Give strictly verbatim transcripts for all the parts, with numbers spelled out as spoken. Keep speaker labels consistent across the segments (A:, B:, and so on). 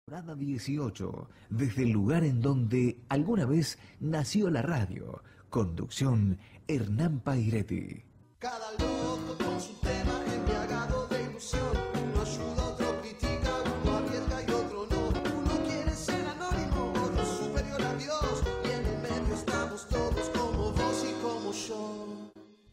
A: Temporada dieciocho, desde el lugar en donde alguna vez nació la radio. Conducción, Hernán Pairetti.
B: Cada loco con su tema embriagado de ilusión. Uno ayuda, otro critica, uno arriesga y otro no. Uno quiere ser anónimo, otro superior a Dios. Y en el medio estamos todos como vos y como yo.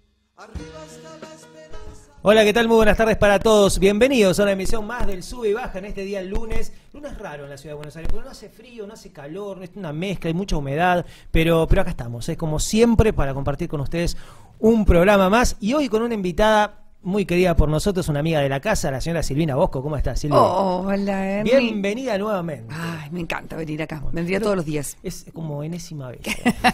B: Arriba está la esperanza.
C: Hola, ¿qué tal? Muy buenas tardes para todos. Bienvenidos a una emisión más del Sube y Baja en este día lunes. Lunes raro en la ciudad de Buenos Aires, porque no hace frío, no hace calor, no es una mezcla, hay mucha humedad, pero, pero acá estamos, es como siempre para compartir con ustedes un programa más y hoy con una invitada muy querida por nosotros, una amiga de la casa, la señora Silvina Bosco. ¿Cómo estás, Silvia?
D: Oh, hola, Ernie.
C: Bienvenida nuevamente.
D: Ay, me encanta venir acá. Vendría todos los días.
C: Es como enésima vez.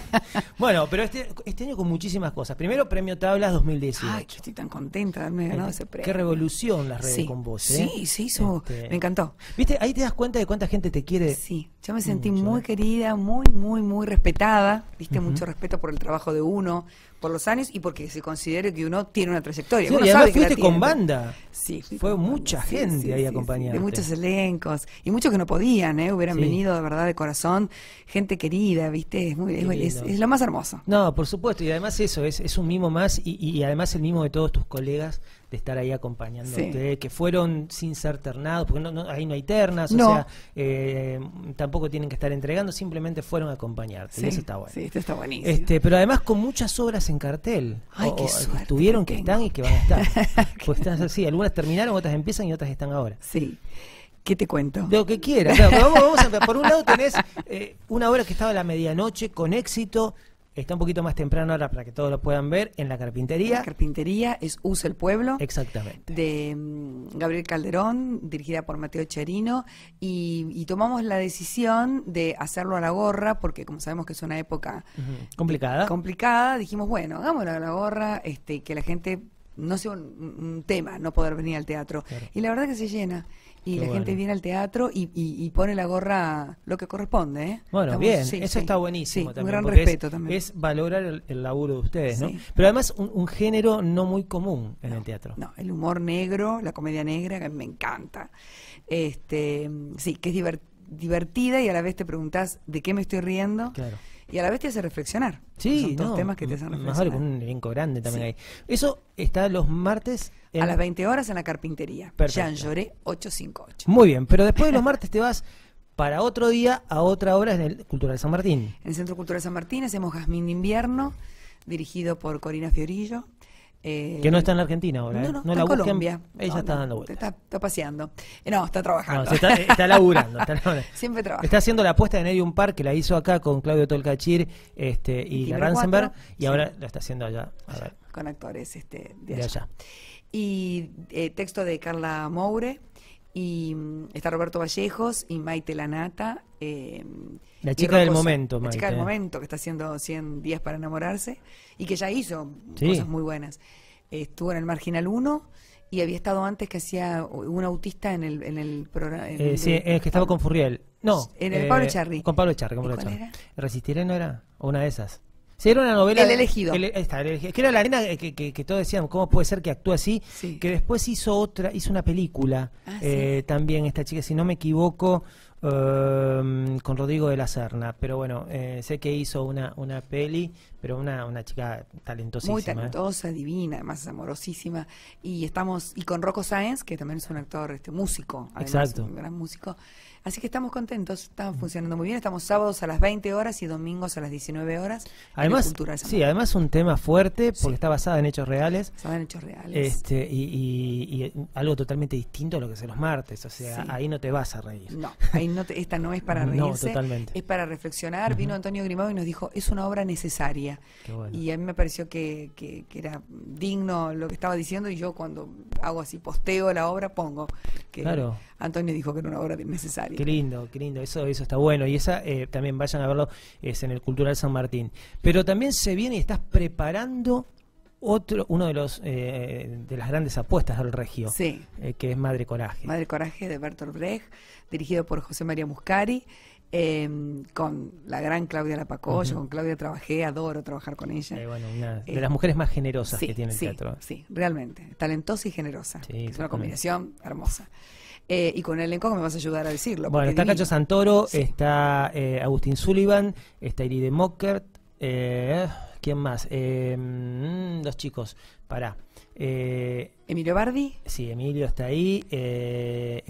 C: Bueno, pero este, este año con muchísimas cosas. Primero, Premio Tablas dos mil dieciocho.
D: Ay, yo estoy tan contenta de haberme ganado ese premio.
C: Qué revolución las redes
D: sí,
C: con vos, ¿eh?
D: Sí, se hizo. Este... Me encantó.
C: ¿Viste? Ahí te das cuenta de cuánta gente te quiere.
D: Sí, yo me sentí
C: mucho,
D: muy
C: ¿eh?
D: querida, muy, muy, muy respetada. Viste, uh-huh. Mucho respeto por el trabajo de uno, por los años y porque se considere que uno tiene una trayectoria.
C: Sí,
D: uno
C: y
D: sabe
C: además
D: que
C: fuiste con banda.
D: Sí,
C: fue
D: con
C: mucha
D: banda.
C: gente
D: sí, sí,
C: ahí
D: sí,
C: acompañando.
D: Sí, de muchos elencos y muchos que no podían, ¿eh? Hubieran
C: sí.
D: venido de verdad de corazón, gente querida, ¿viste? Es, muy, es, es, es lo más hermoso.
C: No, por supuesto, y además eso, es, es un mimo más y, y además el mimo de todos tus colegas de estar ahí acompañándote, sí. Que fueron sin ser ternados, porque no, no, ahí no hay ternas,
D: no.
C: o sea, eh, tampoco tienen que estar entregando, simplemente fueron a acompañarte,
D: sí,
C: y eso está bueno.
D: Sí, esto está buenísimo.
C: Este, pero además con muchas obras en cartel.
D: Ay,
C: o,
D: qué
C: o,
D: suerte
C: que estuvieron, que,
D: que
C: están y que van a estar. Pues están así, algunas terminaron, otras empiezan y otras están ahora.
D: Sí. ¿Qué te cuento?
C: Lo que quieras. Claro, pero vamos, vamos a, por un lado tenés eh, una obra que estaba a la medianoche con éxito. Está un poquito más temprano ahora para que todos lo puedan ver en La Carpintería.
D: La Carpintería es Usa el Pueblo.
C: Exactamente.
D: De um, Gabriel Calderón, dirigida por Mateo Cherino. Y, y tomamos la decisión de hacerlo a la gorra, porque como sabemos que es una época
C: uh-huh. complicada.
D: complicada, dijimos, bueno, hagámoslo a la gorra, este, que la gente no sea un, un tema no poder venir al teatro. Claro. Y la verdad que se llena. Y Qué la bueno. gente viene al teatro y, y, y pone la gorra lo que corresponde, ¿eh?
C: Bueno,
D: Estamos,
C: bien,
D: sí,
C: eso
D: sí.
C: está buenísimo
D: sí,
C: también.
D: Un gran
C: porque
D: respeto
C: es,
D: también.
C: Es valorar el, el laburo de ustedes,
D: sí.
C: ¿no? Pero además un, un género no muy común en
D: no,
C: el teatro.
D: No, el humor negro, la comedia negra, que me encanta. Este, sí, que es divert, divertida y a la vez te preguntás de qué me estoy riendo.
C: Claro.
D: Y a la vez te hace reflexionar.
C: Sí,
D: son dos
C: no,
D: temas que te hacen reflexionar.
C: Mejor con un elenco grande también
D: sí.
C: ahí. Eso está los martes
D: en... a las veinte horas en La Carpintería.
C: Perfecto.
D: Jean Lloré ochocientos cincuenta y ocho.
C: Muy bien, pero después de los martes te vas para otro día a otra obra en el Cultural San Martín.
D: En el Centro Cultural San Martín hacemos Jazmín de Invierno, dirigido por Corina Fiorillo.
C: Eh, que no está en la Argentina ahora, ¿eh?
D: No, no,
C: no
D: está
C: la
D: en
C: busquen,
D: Colombia.
C: Ella
D: no,
C: está
D: no,
C: dando vueltas.
D: Está, está paseando. Eh, no, está trabajando.
C: No, se está, está laburando. Está laburando.
D: Siempre trabaja.
C: Está haciendo la apuesta de Nerium Park, que la hizo acá con Claudio Tolcachir este, y la Ransenberg, y sí. ahora la está haciendo allá. A ver.
D: Con actores este, de,
C: de
D: allá.
C: allá.
D: Y eh, texto de Carla Moure, y um, está Roberto Vallejos y Maite Lanata. Eh,
C: La chica del momento,
D: La
C: Maite.
D: chica del momento, que está haciendo cien días para enamorarse, y que ya hizo
C: sí.
D: cosas muy buenas. Estuvo en el Marginal uno y había estado antes que hacía un autista en el en el programa.
C: Eh, sí, es que estaba con Furriel. No.
D: En el
C: eh,
D: Pablo Echarri.
C: Con Pablo Echarri. Con Pablo
D: ¿Cuál
C: Echarri.
D: era?
C: ¿Resistiré no era? ¿O una de esas? Sí, era una novela.
D: El elegido.
C: El, esta, el elegido. Que era la arena que, que, que todos decían, ¿cómo puede ser que actúe así?
D: Sí.
C: Que después hizo otra, hizo una película.
D: Ah,
C: eh,
D: sí.
C: También esta chica, si no me equivoco, um, con Rodrigo de la Serna. Pero bueno, eh, sé que hizo una, una peli, pero una, una chica talentosísima.
D: Muy talentosa, ¿eh? Divina, además es amorosísima. Y estamos, y con Rocco Sáenz, que también es un actor, este músico, además,
C: exacto.
D: Un gran músico. Así que estamos contentos, estamos funcionando muy bien. Estamos sábados a las veinte horas y domingos a las diecinueve horas.
C: Además, sí, además un tema fuerte porque sí. está basada en hechos reales.
D: Basada en hechos reales.
C: Este, y, y, y algo totalmente distinto a lo que es los martes. O sea, sí. ahí no te vas a reír.
D: No, ahí no te, esta no es para reírse.
C: No, totalmente.
D: Es para reflexionar. Uh-huh. Vino Antonio Grimau y nos dijo, es una obra necesaria.
C: Qué bueno.
D: Y a mí me pareció que, que, que era digno lo que estaba diciendo, y yo cuando hago así, posteo la obra, pongo que
C: claro.
D: Antonio dijo que era una obra necesaria.
C: Qué lindo, qué lindo, eso, eso está bueno. Y esa eh, también vayan a verlo, es en el Cultural San Martín. Pero también se viene y estás preparando otro, uno de los eh, de las grandes apuestas del Regio,
D: sí.
C: eh, que es Madre Coraje.
D: Madre Coraje de Bertolt Brecht, dirigido por José María Muscari. Eh, con la gran Claudia Lapacolla, uh-huh. con Claudia trabajé, adoro trabajar con ella.
C: Eh, bueno, una de
D: eh,
C: las mujeres más generosas
D: sí,
C: que tiene el
D: sí,
C: teatro.
D: Sí, realmente, talentosa y generosa.
C: Sí,
D: es una combinación hermosa. Eh, y con el elenco que me vas a ayudar a decirlo.
C: Bueno,
D: porque
C: está
D: divino.
C: Cacho Santoro,
D: Sí.
C: está eh, Agustín Sullivan, está Iride Mockert, eh, ¿quién más? Eh, mm, dos chicos, pará. Eh,
D: Emilio Bardi,
C: sí, Emilio está ahí, eh,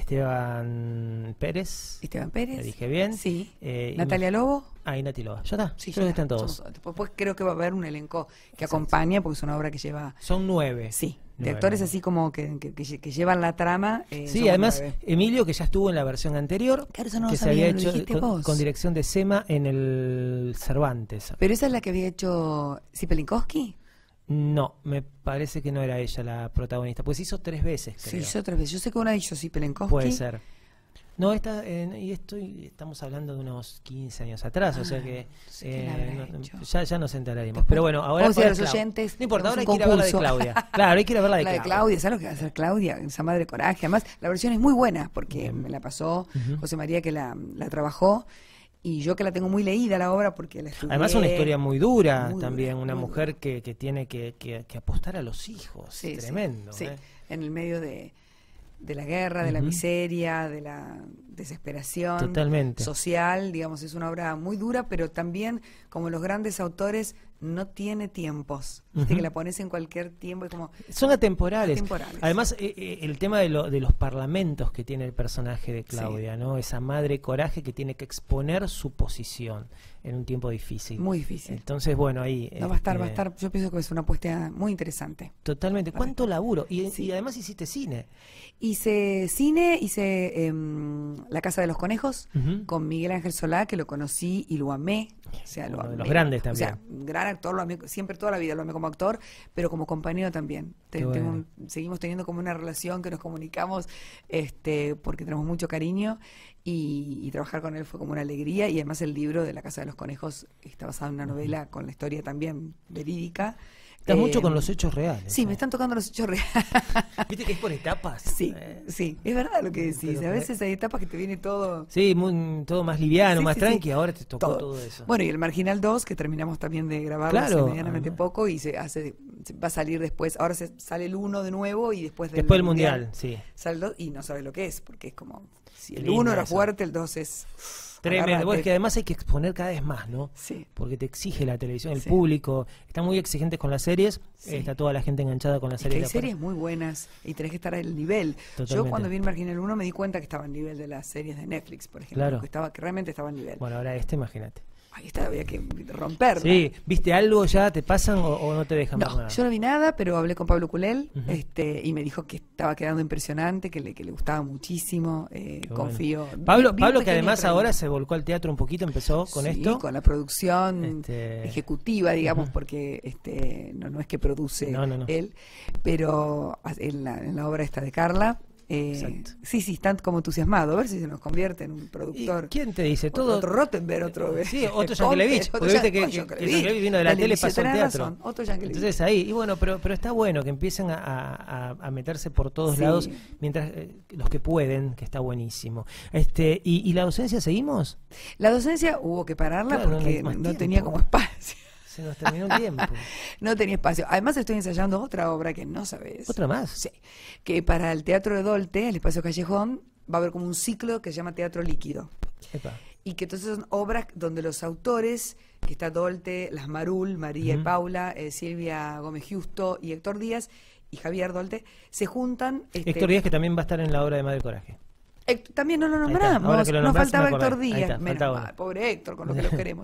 C: Esteban Pérez,
D: Esteban Pérez.
C: ¿le dije bien?
D: Sí.
C: Eh, y
D: Natalia Lobo.
C: Ah, y Nati Loba. Ya está,
D: Sí,
C: creo
D: ya
C: que están
D: está.
C: todos.
D: Somos- después, después creo que va a haber un elenco que
C: Exacto.
D: acompaña, porque es una obra que lleva...
C: Son nueve.
D: Sí, de
C: Nueve.
D: actores así como que, que, que lle- que llevan la trama. eh,
C: Sí,
D: somos
C: además,
D: nueve.
C: Emilio, que ya estuvo en la versión anterior,
D: Claro, eso no lo
C: que se
D: sabía,
C: había
D: me lo
C: hecho
D: dijiste
C: con,
D: vos.
C: con dirección de Sema en el Cervantes.
D: Pero esa es la que había hecho Zipelinkowski.
C: No, me parece que no era ella la protagonista, pues hizo tres veces,
D: Sí,
C: creo.
D: hizo otra vez. Yo sé que una hizo Zipelinkowski.
C: Puede ser. No, esta, eh, y esto, y estamos hablando de unos quince años atrás, o sea que
D: no sé quién
C: eh,
D: habrá
C: no-
D: hecho.
C: ya, ya nos enteraremos.
D: Después,
C: Pero bueno, ahora
D: vamos a ir a
C: ahora
D: los
C: Clau-
D: oyentes,
C: No importa, ahora hay
D: hacemos
C: que ir a ver la de
D: un concurso.
C: Claudia. Claro, hay que ir a ver la de
D: La de
C: Claudia.
D: Claudia, ¿sabes lo que va a hacer Claudia? Esa madre coraje. Además, la versión es muy buena porque me la pasó
C: Ujú.
D: José María, que la, la trabajó, y yo que la tengo muy leída la obra porque la estudié.
C: Además, una historia muy dura
D: Muy
C: también,
D: dura,
C: una
D: muy
C: mujer
D: dura.
C: que, que tiene que, que- que apostar a los hijos.
D: Sí, sí,
C: Tremendo.
D: sí,
C: ¿eh?
D: en el medio de, de la guerra, de la
C: Ujú.
D: miseria, de la desesperación
C: Totalmente.
D: social, digamos, es una obra muy dura, pero también, como los grandes autores, no tiene tiempos. Viste
C: Ujú.
D: que la pones en cualquier tiempo, es como...
C: Son atemporales.
D: Atemporales.
C: Además, eh, eh, el tema de, lo- de los parlamentos que tiene el personaje de Claudia, ¿no? Esa madre coraje que tiene que exponer su posición en un tiempo difícil.
D: Muy difícil.
C: Entonces, bueno, ahí...
D: No va a estar, va a
C: este,
D: estar, yo pienso que es una apuesta muy interesante.
C: Totalmente. ¿Cuánto laburo? Y,
D: Sí.
C: y además hiciste cine.
D: Hice cine, hice em, La Casa de los Conejos
C: Ujú.
D: con Miguel Ángel Solá, que lo conocí y lo amé. O sea, lo
C: Uno de
D: amé.
C: los grandes
D: O sea,
C: también.
D: un gran actor, lo amé, siempre toda la vida lo amé como actor, pero como compañero también. Te-
C: Qué
D: tengo
C: bueno.
D: un- seguimos teniendo como una relación que nos comunicamos este, porque tenemos mucho cariño y, y trabajar con él fue como una alegría. Y además el libro de La Casa de los Conejos está basado en una novela con la historia también verídica.
C: Estás mucho
D: Eh,
C: con los hechos reales.
D: Sí,
C: ¿eh?
D: me están tocando los hechos reales.
C: ¿Viste que es por etapas?
D: Sí,
C: Eh,
D: sí, es verdad lo que decís.
C: Pero-
D: A veces hay etapas que te viene todo...
C: Sí, muy- todo más liviano,
D: Sí,
C: más
D: sí,
C: tranqui,
D: sí.
C: ahora te tocó todo,
D: Todo.
C: eso.
D: Bueno, y el Marginal dos, que terminamos también de grabarlo
C: Claro,
D: hace medianamente
C: además.
D: poco y se hace se va a salir después. Ahora se sale el uno de nuevo y después del
C: Después del Mundial, sí.
D: sale el dos y no sabes lo que es, porque es como... Si el
C: Lindo
D: uno era
C: eso.
D: fuerte, el dos es...
C: Tremendo.
D: agárrate.
C: Bueno, es que además hay que exponer cada vez más, ¿no?
D: Sí.
C: Porque te exige la televisión, el
D: Sí.
C: público. Están muy exigentes con las series.
D: Sí.
C: Está toda la gente enganchada con las
D: Es que
C: series.
D: hay
C: de afuera.
D: series muy buenas y tenés que estar al nivel. Yo
C: Totalmente.
D: cuando vi el Marginal uno me di cuenta que estaba al nivel de las series de Netflix, por ejemplo.
C: Claro.
D: Que, estaba, que realmente estaba al nivel.
C: Bueno, ahora este, imagínate.
D: Ahí está, había que romperla.
C: Sí, ¿viste algo ya? ¿Te pasan o, o no te dejan ver
D: No,
C: nada?
D: yo no vi nada, pero hablé con Pablo Culel
C: Ujú.
D: este, y me dijo que estaba quedando impresionante, que le, que le gustaba muchísimo. eh,
C: Qué bueno.
D: confío.
C: Pablo,
D: Vi- vi un
C: Pablo que
D: pequeño
C: además
D: trailer.
C: ahora se volcó al teatro un poquito, empezó con
D: Sí,
C: esto.
D: con la producción
C: Este-
D: ejecutiva, digamos,
C: Ujú.
D: porque este no, no es que produce
C: No, no, no.
D: él, pero en la, en la obra esta de Carla. eh,
C: Exacto.
D: sí, sí, están como entusiasmados. A ver si se nos convierte en un
C: ¿Y
D: productor.
C: quién te dice?
D: Otro,
C: Todo.
D: otro Rottenberg, otro.
C: Sí, otro
D: Conte,
C: Yankelevich,
D: otro
C: porque viste
D: Yan-
C: que,
D: otro
C: que, que
D: Yankelevich.
C: Yankelevich vino de la tele,
D: Televisión,
C: pasó al
D: tenés
C: teatro.
D: razón, otro Yankelevich.
C: Entonces ahí, y bueno, pero pero está bueno que empiecen a, a- a meterse por todos
D: Sí.
C: lados, mientras eh, los que pueden, que está buenísimo. Este ¿y, y la docencia seguimos?
D: La docencia hubo que pararla
C: Claro, no
D: porque
C: hay
D: no,
C: más
D: no
C: tiempo.
D: tenía como espacio.
C: Se nos terminó el tiempo.
D: No tenía espacio. Además estoy ensayando otra obra que no sabes.
C: ¿Otra más?
D: Sí. Que para el Teatro de Dolte, el Espacio Callejón, va a haber como un ciclo que se llama Teatro Líquido.
C: Epa.
D: Y que entonces son obras donde los autores, que está Dolte, Las Marul, María
C: Ujú.
D: y Paula, eh, Silvia Gómez Justo y Héctor Díaz y Javier Dolte, se juntan. este,
C: Héctor Díaz, que también va a estar en la obra de Madre Coraje.
D: Héctor- también no lo
C: Ahí está.
D: nombramos,
C: Ahora que lo
D: nos
C: nombrás,
D: faltaba
C: me acordé.
D: Héctor
C: Ahí
D: Díaz,
C: está,
D: menos
C: faltaba
D: mal,
C: uno.
D: pobre Héctor, con lo que lo queremos.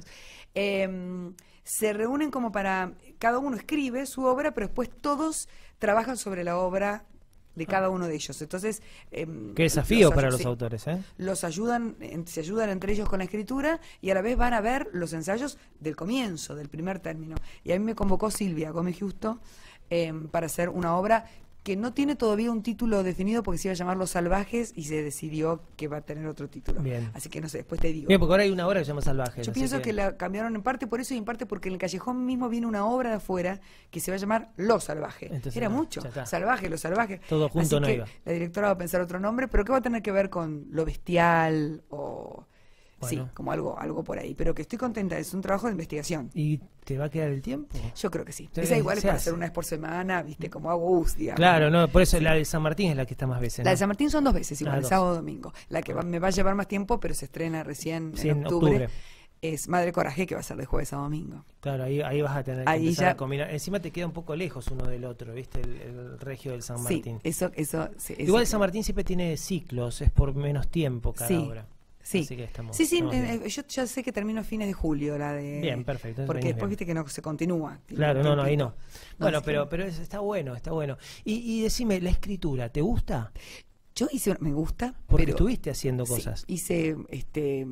D: Eh, se reúnen como para, cada uno escribe su obra, pero después todos trabajan sobre la obra de cada uno de ellos. Entonces, eh,
C: Qué desafío
D: los
C: para
D: ayu-
C: los
D: sí,
C: autores, ¿eh?
D: los ayudan, en- se ayudan entre ellos con la escritura y a la vez van a ver los ensayos del comienzo, del primer término. Y a mí me convocó Silvia Gómez Justo eh, para hacer una obra que no tiene todavía un título definido porque se iba a llamar Los Salvajes y se decidió que va a tener otro título.
C: Bien.
D: Así que no sé, después te digo.
C: Bien, porque ahora hay una obra que se llama Salvajes.
D: Yo
C: así
D: pienso que... la cambiaron en parte por eso y en parte porque en el Callejón mismo viene una obra de afuera que se va a llamar Lo Salvaje.
C: Entonces,
D: Era
C: no,
D: mucho.
C: ya está.
D: Salvaje, Lo Salvaje.
C: Todo junto
D: Así
C: no
D: que
C: iba.
D: La directora va a pensar otro nombre, pero que va a tener que ver con lo bestial o Sí,
C: Bueno.
D: como algo, algo por ahí. Pero que estoy contenta, es un trabajo de investigación.
C: ¿Y te va a quedar el tiempo?
D: Yo creo que sí.
C: Entonces,
D: Esa igual es
C: se
D: para
C: hace.
D: hacer una vez por semana, viste, como hago U S, digamos.
C: Claro, no, por eso la de San Martín es la que está más veces.
D: La de
C: ¿no?
D: San Martín son dos veces, igual,
C: Ah,
D: el
C: dos.
D: sábado y domingo. La que va- me va a llevar más tiempo, pero se estrena recién
C: Sí,
D: en
C: en
D: octubre,
C: octubre.
D: es Madre Coraje, que va a ser de jueves a domingo.
C: Claro, ahí, ahí vas a tener que
D: Ahí
C: empezar
D: ya-
C: a combinar. Encima te queda un poco lejos uno del otro, ¿viste? El, el regio del San Martín.
D: Sí, eso, eso, sí, eso-
C: Igual el San Martín siempre tiene ciclos, es por menos tiempo cada
D: Sí.
C: obra.
D: Sí,
C: Así que estamos,
D: sí, sí,
C: estamos
D: eh,
C: bien.
D: eh, yo ya sé que termino a fines de julio la de...
C: Bien, perfecto, entonces
D: Porque
C: venís
D: después
C: bien.
D: viste que no se continúa. tiene
C: Claro,
D: un
C: no, no, ahí
D: tiempito.
C: no. Bueno,
D: así
C: pero,
D: que-
C: pero es- está bueno, está bueno. Y, y decime, ¿la escritura te gusta?
D: Yo hice, una- me gusta,
C: Porque
D: pero...
C: estuviste haciendo
D: sí,
C: cosas.
D: hice, este...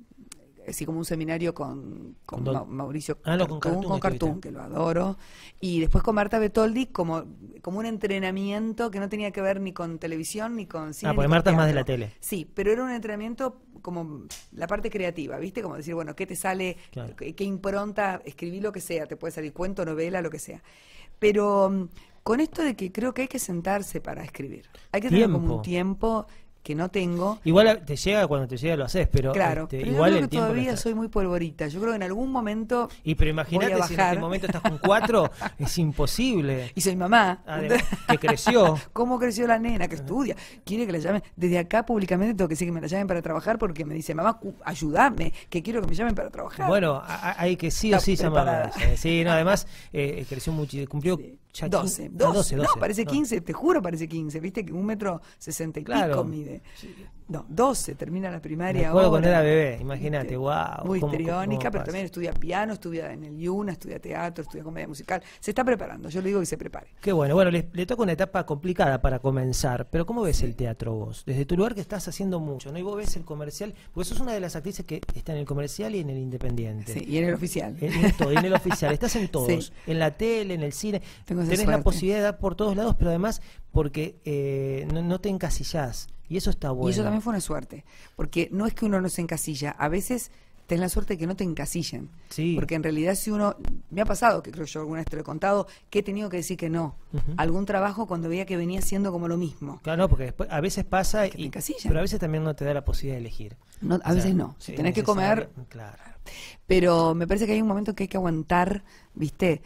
D: así como un seminario con, con
C: Con Don-
D: Ma- Mauricio
C: Ah, no, con
D: Cartún,
C: Cartún
D: con
C: estuviste.
D: Cartún, que lo adoro, y después con Marta Betoldi como, como un entrenamiento que no tenía que ver ni con televisión ni con cine.
C: Ah,
D: ni
C: porque
D: con
C: Marta es más de
D: teatro.
C: la tele.
D: Sí, pero era un entrenamiento como la parte creativa, ¿viste? Como decir, bueno, ¿qué te sale?
C: Claro.
D: ¿Qué, qué impronta? Escribí lo que sea, te puede salir cuento, novela, lo que sea. Pero mm, con esto de que creo que hay que sentarse para escribir. Hay que tener como
C: Tiempo.
D: un tiempo que no tengo.
C: Igual te llega cuando te llega lo haces, pero
D: Claro,
C: este,
D: pero
C: igual
D: yo creo
C: el
D: que
C: tiempo lo
D: todavía
C: estás-
D: soy muy polvorita. Yo creo que en algún momento
C: Y pero
D: voy
C: imagínate
D: a
C: si en
D: bajar.
C: este momento estás con cuatro, es imposible.
D: Y soy mamá.
C: Además, que creció.
D: ¿Cómo creció la nena? Que estudia. Quiere que la llamen. Desde acá públicamente tengo que decir que me la llamen para trabajar porque me dice, mamá, cu- ayúdame, que quiero que me llamen para trabajar.
C: Bueno, a- a- hay que sí o
D: Está
C: sí llamarla.
D: preparada.
C: Sí, no, además eh, creció mucho, cumplió
D: Sí.
C: ya
D: doce,
C: quin- ah,
D: doce,
C: doce,
D: no,
C: doce.
D: parece
C: No.
D: quince, te juro parece quince, viste que un metro sesenta y
C: Claro.
D: pico mide. No, doce, termina la
C: Me
D: primaria
C: acuerdo
D: ahora.
C: cuando era bebé, imagínate,
D: ¿Viste?
C: wow.
D: Muy
C: cómo-
D: histriónica,
C: cómo
D: pero
C: pasa.
D: también estudia piano, estudia en el IUNA, estudia teatro, estudia comedia musical. Se está preparando, yo le digo que se prepare.
C: Qué bueno, bueno, le, le toca una etapa complicada para comenzar, pero ¿cómo ves el teatro vos? Desde tu lugar que estás haciendo mucho, ¿no? Y vos ves el comercial, porque sos una de las actrices que está en el comercial y en el independiente.
D: Sí, y en el oficial.
C: En, en todo, y en el oficial, estás en todos,
D: Sí.
C: en la tele, en el cine,
D: Tengo esa
C: tenés la
D: suerte.
C: posibilidad de dar por todos lados, pero además porque eh, no, no te encasillás, y eso está bueno.
D: Y eso también fue una suerte, porque no es que uno no se encasilla, a veces tenés la suerte de que no te encasillen.
C: Sí.
D: Porque en realidad si uno, me ha pasado, que creo yo alguna vez te lo he contado, que he tenido que decir que no.
C: Ujú.
D: Algún trabajo cuando veía que venía siendo como lo mismo.
C: Claro, no, porque después, a veces pasa,
D: Que te
C: y,
D: encasillan.
C: pero a veces también no te da la posibilidad de elegir.
D: No, a
C: O sea,
D: veces no.
C: sí,
D: Si tenés que
C: necesario,
D: comer,
C: Claro.
D: pero me parece que hay un momento que hay que aguantar, ¿viste?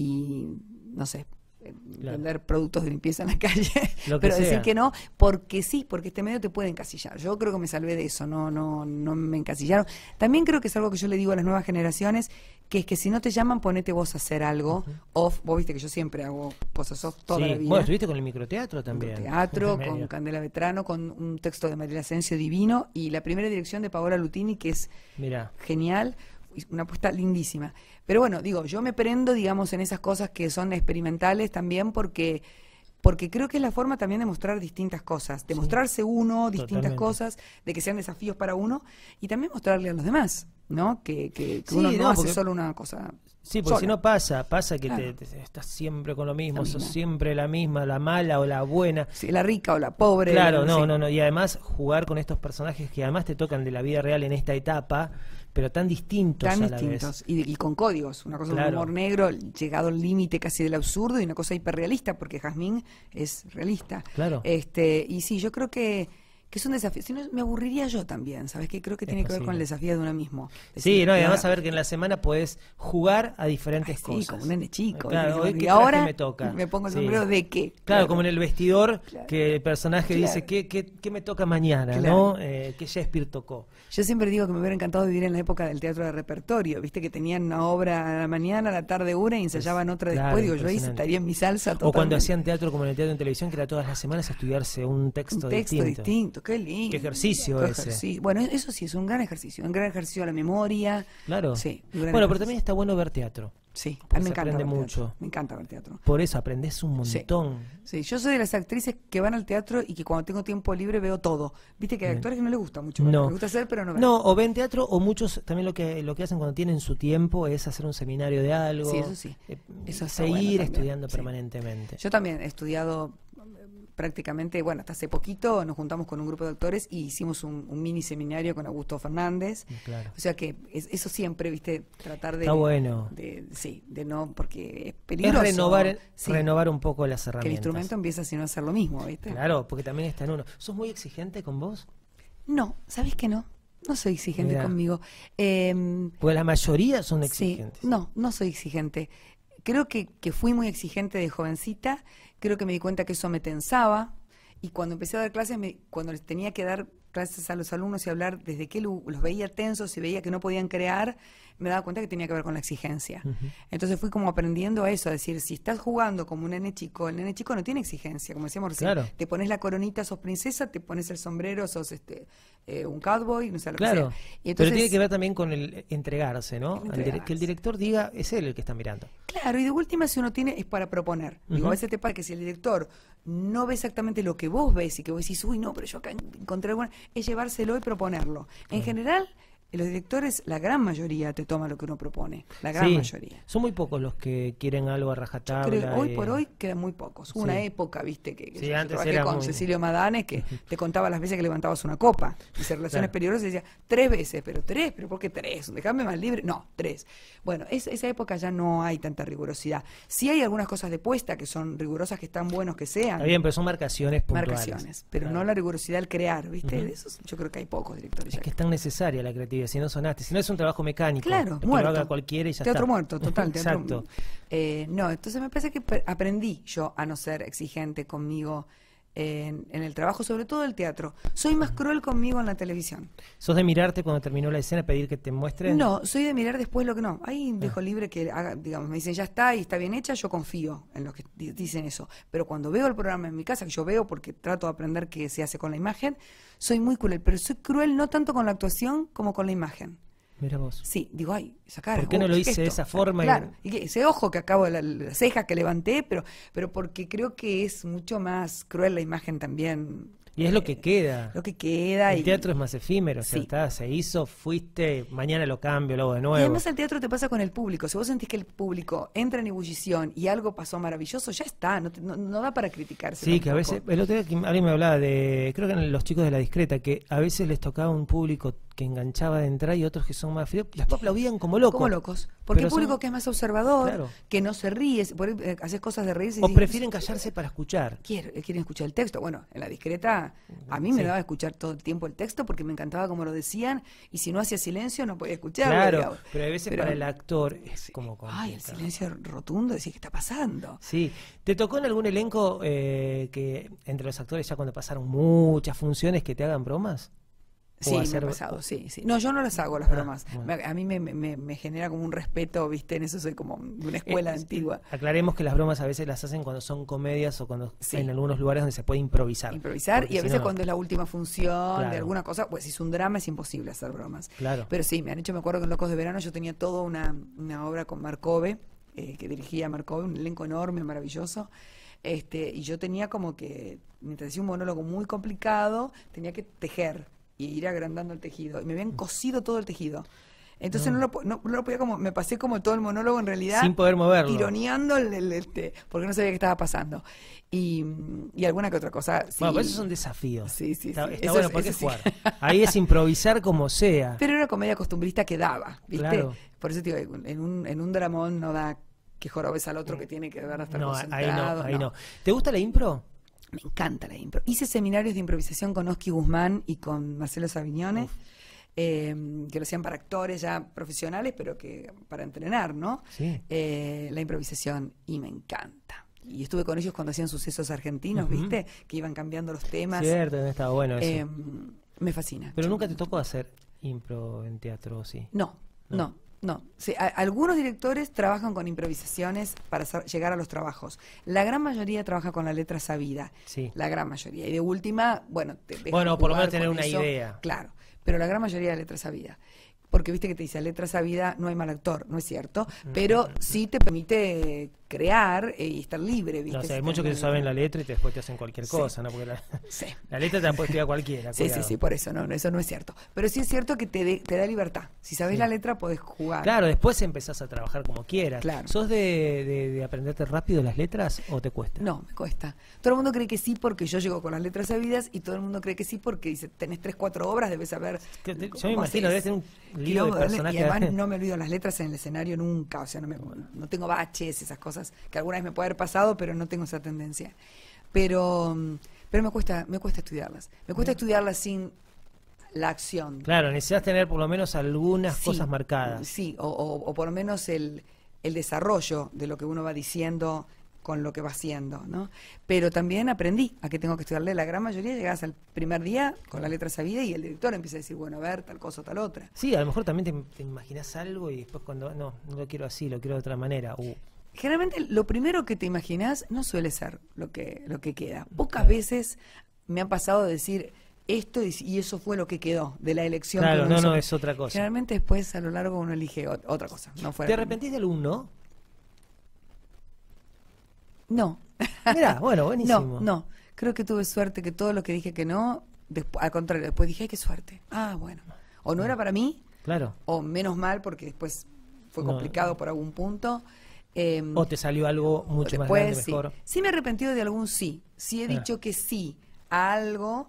D: Y no sé, eh,
C: Claro.
D: vender productos de limpieza en la calle,
C: Lo que
D: pero decir
C: sea.
D: que no, porque sí, porque este medio te puede encasillar. Yo creo que me salvé de eso, no, no, no me encasillaron. También creo que es algo que yo le digo a las nuevas generaciones, que es que si no te llaman, ponete vos a hacer algo off. Vos viste que yo siempre hago cosas off toda
C: Sí.
D: la vida.
C: Bueno, estuviste con el microteatro
D: Con
C: también.
D: teatro,
C: Medio.
D: con Candela Vetrano, con un texto de Mariela Asensio divino y la primera dirección de Paola Lutini, que es
C: Mirá.
D: genial, una apuesta lindísima. Pero bueno, digo, yo me prendo, digamos, en esas cosas que son experimentales también porque porque creo que es la forma también de mostrar distintas cosas, de
C: Sí.
D: mostrarse uno, distintas
C: Totalmente.
D: cosas, de que sean desafíos para uno y también mostrarle a los demás, ¿no? Que, que, que
C: Sí,
D: uno no,
C: no,
D: hace
C: porque-
D: solo una cosa.
C: Sí, porque
D: sola.
C: si no pasa, pasa que
D: Claro.
C: te, te- estás siempre con lo mismo,
D: La
C: sos
D: misma.
C: siempre la misma, la mala o la buena.
D: Sí, la rica o la pobre.
C: Claro, no,
D: sí.
C: no, no. Y además jugar con estos personajes que además te tocan de la vida real en esta etapa, pero tan distintos
D: Tan
C: a la
D: distintos
C: vez.
D: y, y con códigos, una cosa de
C: Claro.
D: un humor negro llegado al límite casi del absurdo y una cosa hiperrealista porque Jazmín es realista.
C: Claro.
D: Este, y sí, yo creo que, que es un desafío, si no me aburriría yo también, ¿sabes? Que creo que
C: Es
D: tiene que ver con
C: posible.
D: el desafío de uno mismo.
C: Sí,
D: Decir,
C: no, y
D: "Ah,
C: además saber que en la semana podés jugar a diferentes
D: sí,
C: cosas.
D: como un nene chico.
C: Claro,
D: y
C: hoy
D: y
C: qué
D: ahora
C: traje me toca.
D: me pongo el
C: Sí.
D: sombrero de qué.
C: Claro, como en el vestidor,
D: Claro.
C: que el personaje
D: Claro.
C: dice, ¿qué, qué, qué me toca mañana?
D: Claro.
C: ¿No? Eh, que Shakespeare tocó.
D: Yo siempre digo que me hubiera encantado vivir en la época del teatro de repertorio, viste que tenían una obra a la mañana, a la tarde una y ensayaban otra
C: Claro,
D: después. Digo, yo ahí
C: impresionante.
D: estaría en mi salsa
C: O cuando
D: totalmente.
C: hacían teatro como en el teatro en televisión, que era todas las semanas a estudiarse un texto,
D: un texto
C: distinto.
D: distinto. Qué lindo.
C: Qué ejercicio
D: Qué
C: ese.
D: ejercicio. Bueno, eso sí, es un gran ejercicio, un gran ejercicio a la memoria.
C: Claro.
D: Sí, un gran
C: Bueno, pero
D: ejercicio.
C: también está bueno ver teatro.
D: Sí, a
C: porque
D: mí me
C: se
D: encanta
C: aprende
D: ver
C: mucho.
D: teatro. Me encanta ver teatro.
C: Por eso aprendes un
D: Sí.
C: montón.
D: Sí, yo soy de las actrices que van al teatro y que cuando tengo tiempo libre veo todo. Viste que hay
C: Bien.
D: actores que no les gusta mucho ver,
C: No.
D: les gusta hacer, pero no ven.
C: No, o ven teatro, o muchos también lo que lo que hacen cuando tienen su tiempo es hacer un seminario de algo.
D: Sí, eso sí.
C: eh,
D: Eso está
C: seguir
D: bueno también,
C: estudiando
D: sí.
C: permanentemente.
D: Yo también he estudiado eh, prácticamente, bueno, hasta hace poquito nos juntamos con un grupo de actores y hicimos un, un mini seminario con Augusto Fernández.
C: Claro.
D: O sea que es- eso siempre, viste, tratar de...
C: Está bueno.
D: de- sí, de no, porque es
C: Es
D: peligroso.
C: renovar,
D: Sí,
C: renovar un poco las
D: que el
C: herramientas.
D: instrumento empieza si no a hacer lo mismo, ¿viste?
C: Claro, porque también está en uno. ¿Sos muy exigente con vos?
D: No, ¿sabes que no? No soy exigente
C: Mirá.
D: conmigo. Eh,
C: Porque la mayoría son
D: sí,
C: exigentes.
D: no, no soy exigente. Creo que, que fui muy exigente de jovencita. Creo que me di cuenta que eso me tensaba. Y cuando empecé a dar clases, me, cuando les tenía que dar clases a los alumnos y hablar desde que lo- los veía tensos y veía que no podían crear, me daba cuenta que tenía que ver con la exigencia.
C: Ujú.
D: Entonces fui como aprendiendo a eso, a decir, si estás jugando como un nene chico, el nene chico no tiene exigencia, como decíamos recién.
C: Claro.
D: Te pones la coronita, sos princesa, te pones el sombrero, sos este eh, un cowboy, no sé lo
C: Claro,
D: que sea. Y
C: pero
D: entonces,
C: tiene que ver también con el entregarse, ¿no?
D: El
C: Al dire-
D: entregarse.
C: que el director diga, es él el que está mirando.
D: Claro, y de última si uno tiene es para proponer. Digo,
C: Ujú.
D: a veces te pasa que si el director no ve exactamente lo que vos ves y que vos decís, uy, no, pero yo acá encontré alguna, es llevárselo y proponerlo. En general, los directores, la gran mayoría te toma lo que uno propone. La gran
C: Sí,
D: mayoría.
C: son muy pocos los que quieren algo a rajatabla.
D: Creo, hoy
C: eh,
D: por hoy quedan muy pocos. Hubo
C: sí.
D: una época, viste, que, que
C: Sí,
D: yo
C: antes
D: trabajé
C: era
D: con
C: muy-
D: Cecilio Madanes, que te contaba las veces que levantabas una copa. Dice, relaciones
C: Claro.
D: peligrosas, decía, tres veces, pero tres, pero ¿por qué tres? Dejame más libre. No, tres. Bueno, es- esa época ya no hay tanta rigurosidad. Sí hay algunas cosas de puesta que son rigurosas, que están buenos que sean.
C: Está bien, pero son marcaciones puntuales.
D: Marcaciones, pero
C: Claro.
D: no la rigurosidad al crear, ¿viste?
C: Ujú.
D: De esos yo creo que hay pocos directores.
C: Es
D: ya.
C: que es tan necesaria la creatividad, si no sonaste, si no es un trabajo mecánico.
D: Claro,
C: que
D: muerto.
C: lo haga cualquiera y ya
D: Teatro
C: está.
D: muerto, total. Teatro,
C: Exacto.
D: Eh, no, entonces me parece que pe- aprendí yo a no ser exigente conmigo en, en el trabajo, sobre todo el teatro. Soy más cruel conmigo en la televisión.
C: ¿Sos de mirarte cuando terminó la escena, pedir que te muestren?
D: No, soy de mirar después lo que no. Ahí dejo libre que haga, digamos, me dicen ya está y está bien hecha, yo confío en los que di- dicen eso. Pero cuando veo el programa en mi casa, que yo veo porque trato de aprender qué se hace con la imagen, soy muy cruel. Pero soy cruel no tanto con la actuación como con la imagen.
C: Mira vos.
D: Sí, digo, ay, esa cara.
C: ¿Por qué no
D: uy,
C: lo
D: ¿qué
C: hice
D: es
C: de
D: esto?
C: esa forma y-
D: Claro, y que ese ojo que acabo de la, la ceja que levanté, pero, pero porque creo que es mucho más cruel la imagen también.
C: Y es lo que
D: eh,
C: queda.
D: Lo que queda.
C: El
D: y,
C: teatro es más efímero, o sea,
D: Sí.
C: está, se hizo, fuiste, mañana lo cambio, luego de
D: y
C: nuevo.
D: además el teatro te pasa con el público. Si vos sentís que el público entra en ebullición y algo pasó maravilloso, ya está. No, te- no, no da para criticarse.
C: Sí, que a
D: tampoco.
C: veces, el otro día que alguien me hablaba de, creo que en Los Chicos de la Discreta, que a veces les tocaba un público que enganchaba de entrada y otros que son más fríos, después aplaudían como locos.
D: Como locos. Porque
C: Pero
D: el público
C: son-
D: que es más observador,
C: Claro.
D: que no se ríe, por ahí, eh, haces cosas de reírse. y
C: O
D: decís,
C: prefieren callarse para escuchar.
D: Quiero- quieren escuchar el texto. Bueno, en la discreta a mí me
C: Sí.
D: daba escuchar todo el tiempo el texto porque me encantaba cómo lo decían y si no hacía silencio no podía escucharlo.
C: Claro,
D: digamos.
C: pero a veces
D: Pero-
C: para el actor es como
D: Ay, el
C: complicado.
D: silencio rotundo, decís, ¿qué está pasando?
C: Sí, ¿te tocó en algún elenco eh, que entre los actores ya cuando pasaron muchas funciones que te hagan bromas? ¿O
D: Sí, me
C: hacer-
D: ha pasado, sí, sí. No, yo no las hago las
C: Ah,
D: bromas.
C: bueno.
D: Me- A mí me, me- me genera como un respeto, ¿viste? En eso soy como de una escuela
C: Eh,
D: antigua.
C: Aclaremos que las bromas a veces las hacen cuando son comedias o cuando
D: Sí.
C: en algunos lugares donde se puede improvisar.
D: Improvisar
C: Porque
D: y a
C: si
D: veces
C: no-
D: cuando es la última función
C: Claro.
D: de alguna cosa, pues si es un drama es imposible hacer bromas.
C: Claro.
D: Pero sí, me han hecho, me acuerdo que en Locos de Verano yo tenía toda una, una obra con Marcove, eh, que dirigía Marcove, un elenco enorme, maravilloso. Este, y yo tenía como que, mientras hacía un monólogo muy complicado, tenía que tejer y ir agrandando el tejido. Y me habían cosido todo el tejido. Entonces no, lo, po- no, no lo podía como, me pasé como todo el monólogo en realidad.
C: Sin poder moverlo.
D: Tironeando el, el- este, porque no sabía qué estaba pasando. Y, y alguna que otra cosa. Sí.
C: Bueno, pero esos son desafíos.
D: Sí, sí,
C: Está,
D: sí.
C: está
D: Eso
C: bueno
D: es-
C: porque
D: eso sí.
C: jugar. Ahí es improvisar como sea.
D: Pero era una comedia costumbrista que daba, ¿viste?
C: Claro.
D: Por eso te digo, en un, en un dramón no da que jorobes al otro que tiene que ver hasta
C: No, ahí
D: concentrado.
C: no, ahí no. ¿Te gusta la impro?
D: Me encanta la impro. Hice seminarios de improvisación con Oski Guzmán y con Marcelo Savignone, eh, que lo hacían para actores ya profesionales, pero que para entrenar, ¿no?
C: Sí.
D: Eh, la improvisación, y me encanta. Y estuve con ellos cuando hacían sucesos argentinos,
C: Ujú.
D: ¿viste? Que iban cambiando los temas.
C: Cierto, no estaba bueno eso.
D: Eh, me fascina.
C: Pero nunca te tocó hacer impro en teatro, ¿o sí?
D: No,
C: No.
D: no, no. Sí, a- algunos directores trabajan con improvisaciones para hacer- llegar a los trabajos. La gran mayoría trabaja con la letra sabida.
C: Sí.
D: La gran mayoría. Y de última, bueno, te dejan
C: Bueno, por lo
D: jugar
C: menos tener
D: con
C: una
D: eso.
C: idea.
D: Claro, pero la gran mayoría de letra sabida. Porque viste que te dice, letra sabida no hay mal actor, no es cierto, pero sí te permite crear eh, y estar libre, ¿viste?
C: No sé, hay
D: Si
C: muchos que
D: tenés
C: saben
D: una-
C: la letra y te- después te hacen cualquier
D: Sí.
C: cosa, ¿no? Porque la,
D: Sí.
C: la letra te la puede estudiar cualquiera.
D: Sí, sí,
C: cuidado.
D: sí, por eso, no, no, eso no es cierto. Pero sí es cierto que te, de- te da libertad. Si sabes
C: Sí.
D: la letra, podés jugar.
C: Claro, después empezás a trabajar como quieras.
D: Claro.
C: ¿Sos de, de, de aprenderte rápido las letras o te cuesta?
D: No, me cuesta. Todo el mundo cree que sí porque yo llego con las letras sabidas y todo el mundo cree que sí porque dice, tenés tres, cuatro obras, debes saber.
C: Que te-
D: cómo
C: yo me imagino,
D: haces.
C: debes tener un lío de
D: Quilombo,
C: personajes.
D: Y además no me olvido las letras en el escenario nunca, o sea, no, me, no tengo baches, esas cosas que alguna vez me puede haber pasado, pero no tengo esa tendencia. Pero, mm, pero me cuesta, me cuesta estudiarlas. Me cuesta estudiarlas sin la acción.
C: Claro, necesitas tener por lo menos algunas
D: Sí,
C: cosas marcadas.
D: Sí, o, o- o por lo menos el, el desarrollo de lo que uno va diciendo con lo que va haciendo, ¿no? Pero también aprendí a que tengo que estudiarle. La gran mayoría llegás al primer día con la letra sabida y el director empieza a decir, bueno, a ver, tal cosa o tal otra.
C: Sí, a lo mejor también te, te imaginas algo y después cuando, no, no lo quiero así, lo quiero de otra manera. Uh,
D: Generalmente lo primero que te imaginás no suele ser lo que, lo que queda. Pocas
C: Claro.
D: veces me ha pasado de decir esto y, y eso fue lo que quedó de la elección.
C: Claro,
D: que uno
C: no,
D: hizo.
C: no, es otra cosa.
D: Generalmente después a lo largo uno elige ot- otra cosa. No fuera
C: ¿Te arrepentís de alumno?
D: No.
C: Mirá, bueno, buenísimo.
D: No, no. Creo que tuve suerte que todo lo que dije que no, despu- al contrario, después dije, ay, qué suerte. Ah, bueno. O no era para mí,
C: Claro.
D: o menos mal porque después fue
C: No.
D: complicado por algún punto. Eh,
C: O te salió algo mucho más
D: después,
C: grande,
D: sí.
C: mejor.
D: Sí me he arrepentido de algún sí. Sí he
C: Ah.
D: dicho que sí a algo,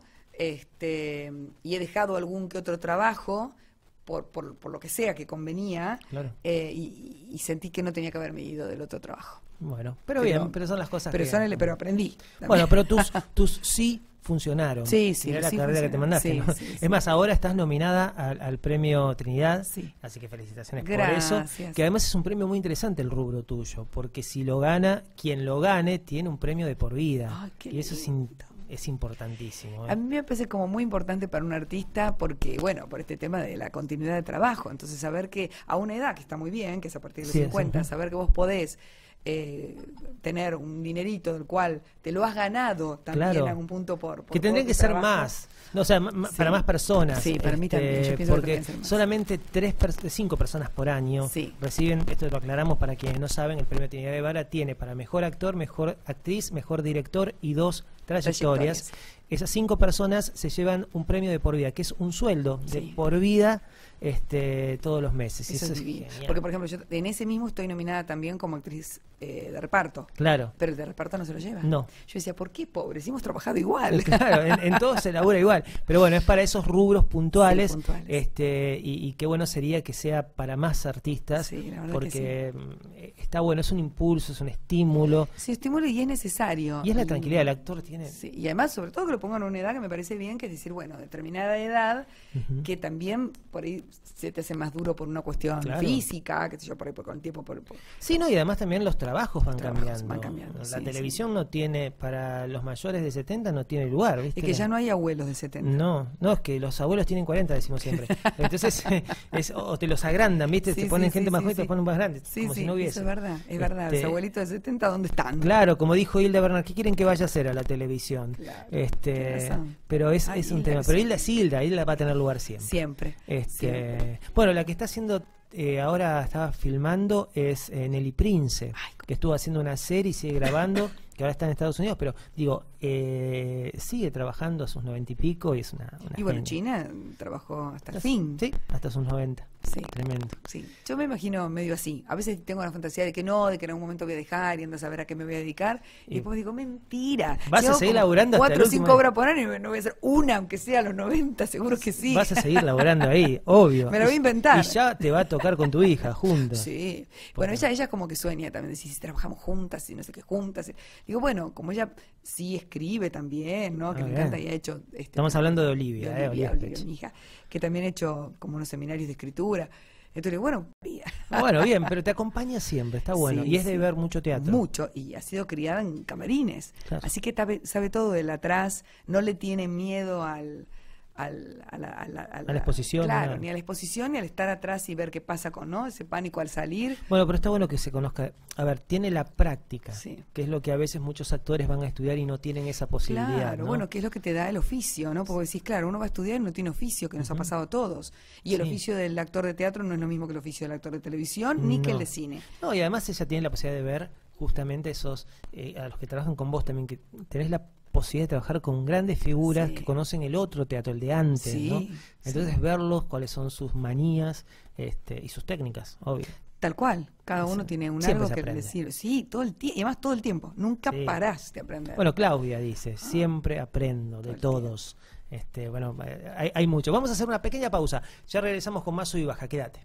D: este, y he dejado algún que otro trabajo por, por, por lo que sea que convenía,
C: Claro.
D: eh, y, y sentí que no tenía que haberme ido del otro trabajo.
C: Bueno, pero,
D: Pero-
C: bien, pero son las cosas
D: Pero,
C: que...
D: son el- pero aprendí. también.
C: Bueno, pero tus, tus sí funcionaron.
D: Sí, sí,
C: Mirá la
D: sí
C: carrera que te
D: funcionaron.
C: mandaste,
D: Sí,
C: ¿no?
D: sí, sí.
C: Es más, ahora estás nominada al, al premio Trinidad,
D: Sí.
C: así que felicitaciones
D: Gracias.
C: por eso. Que además es un premio muy interesante el rubro tuyo, porque si lo gana, quien lo gane tiene un premio de por vida.
D: Ay, qué
C: y eso es, in-
D: lindo.
C: es importantísimo. ¿eh?
D: A mí me parece como muy importante para un artista porque, bueno, por este tema de la continuidad de trabajo. Entonces, saber que a una edad que está muy bien, que es a partir de los
C: Sí,
D: cincuenta,
C: sí.
D: saber que vos podés eh, tener un dinerito del cual te lo has ganado también
C: Claro.
D: en algún punto por, por
C: Que tendrían
D: todo
C: que
D: tu
C: ser
D: trabajo.
C: más, no, o sea, ma- ma-
D: Sí.
C: para más personas. este,
D: Sí, para mí también, yo pienso que
C: porque
D: deberían ser más.
C: solamente tres, pers- cinco personas por año
D: Sí.
C: reciben, esto lo aclaramos para quienes no saben, el premio Trinidad de Vara tiene para mejor actor, mejor actriz, mejor director y dos trayectorias.
D: Trayectorias.
C: Esas cinco personas se llevan un premio de por vida, que es un sueldo de
D: Sí.
C: por vida este, todos los meses. Y
D: Eso es
C: es
D: divino.
C: genial.
D: Porque, por ejemplo, yo en ese mismo estoy nominada también como actriz eh, de reparto.
C: Claro.
D: Pero el de reparto no se lo lleva.
C: No.
D: Yo decía, ¿por qué pobres? Hemos trabajado igual.
C: Claro, en, en todo se labura igual. Pero bueno, es para esos rubros puntuales.
D: Sí, puntuales.
C: este y, y qué bueno sería que sea para más artistas.
D: Sí, la verdad que
C: porque mm, está bueno, es un impulso, es un estímulo.
D: Sí, estímulo y es necesario.
C: Y es la tranquilidad, el actor tiene...
D: Sí, y además, sobre todo que lo pongan a una edad que me parece bien, que es decir, bueno, determinada edad,
C: Ujú.
D: que también por ahí se te hace más duro por una cuestión
C: Claro.
D: física, que sé yo, por ahí por, con el tiempo. Por, por-
C: Sí, no, y además también los trabajos van
D: Trabajos
C: cambiando.
D: van cambiando,
C: La
D: sí,
C: televisión no tiene, para los mayores de setenta no tiene lugar, ¿viste?
D: Es que ya no hay abuelos de setenta.
C: No, no, es que los abuelos tienen cuarenta, decimos siempre. Entonces, es, o te los agrandan, ¿viste?
D: Sí,
C: te ponen
D: sí,
C: gente
D: sí,
C: más
D: sí,
C: joven y te
D: sí.
C: ponen más grandes,
D: Sí,
C: como
D: sí,
C: si no hubiese.
D: eso es verdad, es verdad. Los
C: Este,
D: abuelitos de setenta, ¿dónde están?
C: Claro, como dijo Hilda Bernard, ¿qué quieren que vaya a hacer a la televisión?
D: Claro,
C: este,
D: tiene razón.
C: pero es,
D: Ay,
C: es un
D: Hilda,
C: tema.
D: que
C: Pero
D: sí.
C: Hilda es Hilda, Hilda va a tener lugar siempre.
D: Siempre.
C: Este,
D: siempre.
C: bueno, la que está haciendo eh, ahora estaba filmando es eh, Nelly Prince,
D: Ay,
C: que estuvo haciendo una serie y sigue grabando, que ahora está en Estados Unidos, pero digo, eh, sigue trabajando a sus noventa y pico y es una, una
D: Y bueno,
C: genia.
D: China trabajó hasta el fin.
C: Sí, hasta sus noventa.
D: Sí.
C: Tremendo.
D: Sí, yo me imagino medio así. A veces tengo la fantasía de que no, de que en algún momento voy a dejar y ando a saber a qué me voy a dedicar. Y,
C: Y-
D: después digo, mentira.
C: Vas
D: Si
C: a
D: hago
C: seguir
D: como
C: laburando hasta
D: cuatro
C: el
D: o cinco
C: último
D: obras por año y no voy a hacer una, aunque sea a los noventa, seguro que sí.
C: Vas a seguir laborando ahí, obvio.
D: Me la voy a inventar.
C: Y ya te va a tocar con tu hija, juntos.
D: Sí. Bueno, ella, ella como que sueña también, decir, si trabajamos juntas y no sé qué juntas. y- Digo, bueno, como ella sí escribe también, ¿no? Que
C: Ah,
D: le
C: bien.
D: encanta y ha hecho... este,
C: Estamos hablando de Olivia,
D: de
C: eh,
D: Olivia,
C: Olivia
D: Olivia,
C: Specht.
D: mi hija, que también ha hecho como unos seminarios de escritura. Entonces, bueno,
C: Bueno, bien, pero te acompaña siempre, está bueno.
D: Sí,
C: y es de
D: sí.
C: ver mucho teatro.
D: mucho, y ha sido criada en camarines.
C: Claro.
D: Así que tabe- sabe todo del atrás, no le tiene miedo al... al- a, la, a la- a
C: la exposición,
D: Claro,
C: nada.
D: ni a la exposición ni al estar atrás y ver qué pasa con, ¿no? Ese pánico al salir.
C: Bueno, pero está bueno que se conozca. A ver, tiene la práctica,
D: Sí.
C: que es lo que a veces muchos actores van a estudiar y no tienen esa posibilidad.
D: Claro,
C: ¿no?
D: bueno, que es lo que te da el oficio, ¿no? Porque decís, claro, uno va a estudiar y no tiene oficio, que nos ha pasado a todos. Y el
C: Sí.
D: oficio del actor de teatro no es lo mismo que el oficio del actor de televisión, ni que
C: No.
D: el de cine.
C: No, y además ella tiene la posibilidad de ver justamente esos, eh, a los que trabajan con vos también, que tenés la posibilidad de trabajar con grandes figuras
D: Sí.
C: que conocen el otro teatro, el de antes,
D: Sí,
C: ¿no?
D: sí.
C: Entonces verlos, cuáles son sus manías este, y sus técnicas, obvio.
D: Tal cual, cada
C: Sí.
D: uno tiene un
C: Siempre
D: algo
C: se
D: que
C: aprende.
D: decir. Sí, todo el tiempo, y además todo el tiempo, nunca
C: Sí.
D: parás de aprender.
C: Bueno, Claudia dice, siempre aprendo de
D: todo el
C: todos. Este, bueno, eh, hay, hay mucho. Vamos a hacer una pequeña pausa. Ya regresamos con más Sub y Baja. Quédate.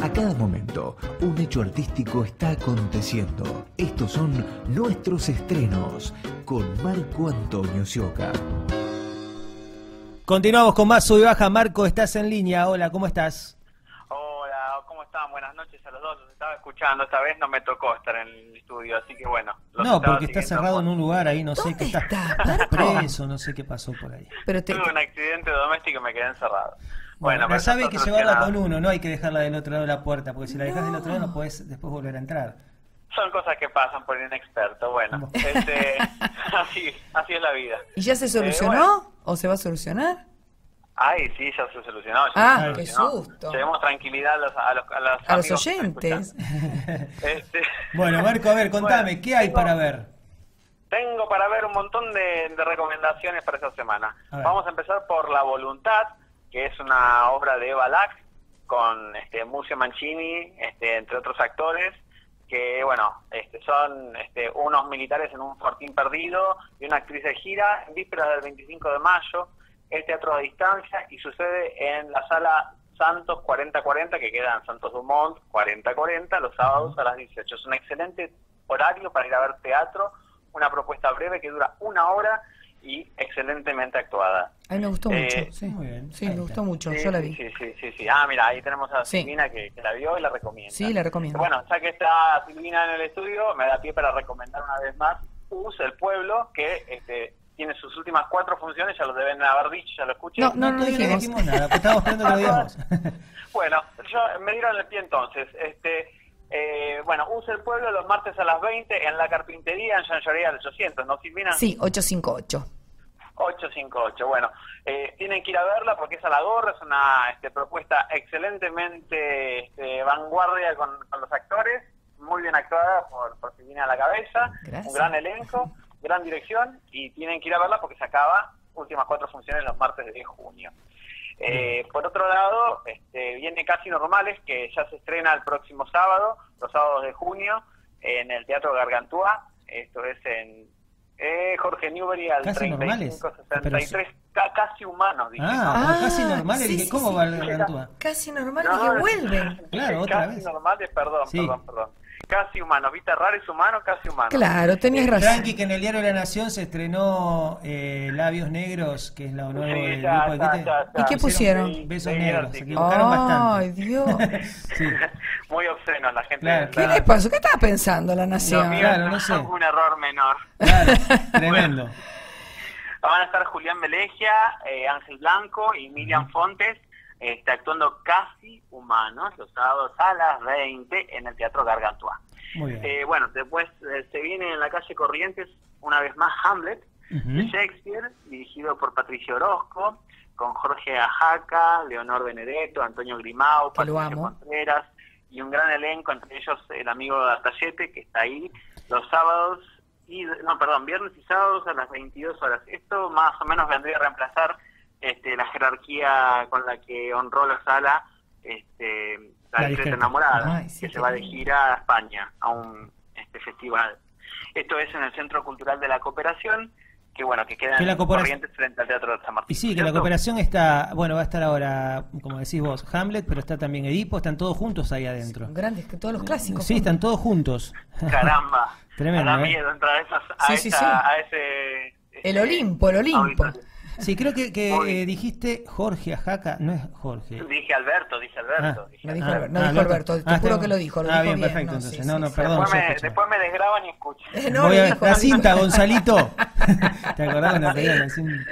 A: A cada momento, un hecho artístico está aconteciendo. Estos son nuestros estrenos con Marco Antonio Sioca.
C: Continuamos con más Sub y Baja. Marco, estás en línea. Hola, ¿cómo estás?
E: Hola, ¿cómo están? Buenas noches a los dos. Los estaba escuchando. Esta vez no me tocó estar en el estudio, así que bueno. Los
C: No,
E: estaba
C: porque está
E: siguiendo
C: cerrado
E: por-
C: en un lugar ahí, no sé, que
D: ¿Dónde
C: está,
D: está, Marco?
C: preso, no sé qué pasó por ahí.
D: Pero te,
E: Tuve un accidente doméstico y me quedé encerrado.
C: Bueno,
E: pero
C: la llave hay
E: está
C: que llevarla con
E: solucionado.
C: uno, no hay que dejarla del otro lado de la puerta, porque si la dejas del otro lado no podés después volver a entrar.
E: Son cosas que pasan por inexperto. Bueno,
C: Bueno.
E: este, así, así es la vida.
D: ¿y ya se solucionó?
E: Eh, bueno.
D: ¿O se va a solucionar?
E: Ay, sí, ya se solucionó. ya
D: Ah,
E: se
C: qué
E: solucionó.
D: susto.
E: Llevemos tranquilidad a los, a los, a los,
D: A los
E: amigos que
D: oyentes.
E: escuchan. Este,
C: Bueno, Marco, a ver, contame,
E: Bueno,
C: ¿qué hay
E: tengo-
C: para ver?
E: Tengo para ver un montón de, de recomendaciones para esta semana.
C: A ver.
E: Vamos a empezar por La Voluntad, que es una obra de Eva Lax, con este, Muzio Mancini, este, entre otros actores, que bueno, este, son este, unos militares en un fortín perdido y una actriz de gira en vísperas del veinticinco de mayo, el teatro a distancia, y sucede en la sala Santos cuarenta cuarenta, que queda en Santos Dumont cuarenta cuarenta, los sábados a las dieciocho. Es un excelente horario para ir a ver teatro, una propuesta breve que dura una hora y excelentemente actuada.
D: A mí me gustó
E: Eh,
D: mucho, sí.
C: muy bien,
D: Sí,
C: ahí
D: me
C: está.
D: gustó mucho,
E: Sí,
D: yo la
E: sí,
D: vi.
E: Sí, sí, sí, sí. Ah, mira, ahí tenemos a
D: Sí.
E: Silvina que, que la vio y la recomienda.
D: Sí, la recomiendo.
E: Bueno, ya que está Silvina en el estudio, me da pie para recomendar una vez más U S, el pueblo, que este, tiene sus últimas cuatro funciones, ya lo deben haber dicho, ya lo escuché.
D: No, no, no
C: todavía
D: dijimos.
C: dijimos nada, pues estábamos esperando que lo digamos.
E: Bueno, yo, me dieron el pie entonces. Este, eh, bueno, U S, el pueblo, los martes a las veinte en la carpintería en Jean Jaurès al ochocientos, ¿no, Silvina?
D: Sí, ochocientos cincuenta y ocho.
E: ochocientos cincuenta y ocho, bueno, eh, tienen que ir a verla porque es a la gorra, es una este, propuesta excelentemente este, vanguardia con, con los actores, muy bien actuada por, por Silvina a la cabeza,
D: Gracias.
E: un gran elenco, gran dirección, y tienen que ir a verla porque se acaba, últimas cuatro funciones los martes de diez de junio. Eh, por otro lado, este, viene Casi Normales, que ya se estrena el próximo sábado, los sábados de junio, en el Teatro Gargantúa, esto es en eh, Jorge Newbery al
C: Casi
E: treinta y
C: Normales,
E: cinco sesenta y tres, ca- casi humanos, dije.
C: Ah,
D: Ah,
C: casi normales,
D: sí,
C: dije,
D: sí,
C: ¿cómo
D: sí.
C: va el Gargantúa?
D: Casi normal
E: No,
D: y que
E: no,
D: vuelven.
C: Claro, otra
E: casi
C: vez.
E: normales, perdón,
C: Sí.
E: perdón, perdón. Casi humanos, ¿viste? Raro es humano, casi humano.
D: Claro, tenías razón.
C: Tranqui, que en el Diario de la Nación se estrenó eh, Labios Negros, que es la nueva
E: Sí,
C: del
E: ya,
C: grupo de
E: ya,
C: Quete.
E: ya, ya.
D: ¿Y qué pusieron?
E: Sí,
C: Besos
E: sí,
C: negros,
E: sí.
C: se equivocaron bastante.
D: Ay, Dios.
C: Sí.
E: Muy obsceno la gente.
C: Claro,
D: ¿Qué le pasó? ¿Qué estaba pensando la
E: Lo
D: nación?
E: mío
C: Claro,
E: es
C: no sé.
E: un error menor.
C: Claro, tremendo.
E: Van a estar Julián Melegia, eh, Ángel Blanco y Miriam Fontes este, actuando Casi Humanos los sábados a las veinte en el Teatro Gargantúa.
C: Muy bien.
E: Eh, bueno, después eh, se viene en la calle Corrientes una vez más Hamlet,
C: Ujú.
E: de Shakespeare, dirigido por Patricio Orozco, con Jorge Ajaca, Leonor Benedetto, Antonio Grimau,
D: Que lo
E: Patricio
D: amo.
E: Contreras, y un gran elenco, entre ellos el amigo de Atayete, que está ahí los sábados, y no, perdón, viernes y sábados a las veintidós horas. Esto más o menos vendría a reemplazar este, la jerarquía con la que honró la sala este, la
C: La
E: discreta
C: discreta.
E: enamorada,
D: Ay, sí,
E: que
D: qué
E: se va de
D: lindo.
E: gira a España, a un este festival. Esto es en el Centro Cultural de la Cooperación, que bueno, que queda
C: Que la
E: en
C: coopera-
E: Corrientes frente al Teatro de San Martín.
C: Y sí, que la
E: ¿cierto?
C: cooperación está, bueno, va a estar ahora, como decís vos, Hamlet, pero está también Edipo, están todos juntos ahí adentro.
D: Son grandes, que todos los clásicos.
C: Sí, están todos juntos.
E: Caramba.
C: Tremendo,
E: Da
C: ¿eh?
E: miedo entrar a, esas, a,
D: Sí, sí,
E: esa-
D: sí.
E: a ese...
D: El
E: este,
D: Olimpo, el Olimpo.
E: auditorio.
C: Sí, creo que, que
E: Muy
C: eh, dijiste Jorge Ajaca, no es Jorge.
E: Dije Alberto, dije Alberto.
C: Ah.
E: dije
D: No dijo,
C: Ah,
D: Alberto, no
C: ah,
D: dijo
C: Alberto.
D: Alberto, te
C: Ah,
D: juro
C: está
D: que lo dijo. Lo
C: Ah,
D: dijo
C: bien,
D: bien,
C: perfecto,
D: no,
C: entonces.
D: sí,
C: No,
D: sí,
C: no,
D: sí.
C: perdón.
E: Después
C: yo
E: me,
C: escuché.
E: después me desgraban y escuchan.
D: No,
C: Voy
D: lo
C: a
D: dijo
C: la
D: así.
C: cinta, Gonzalito. ¿Te acordás cuando pedían la cinta?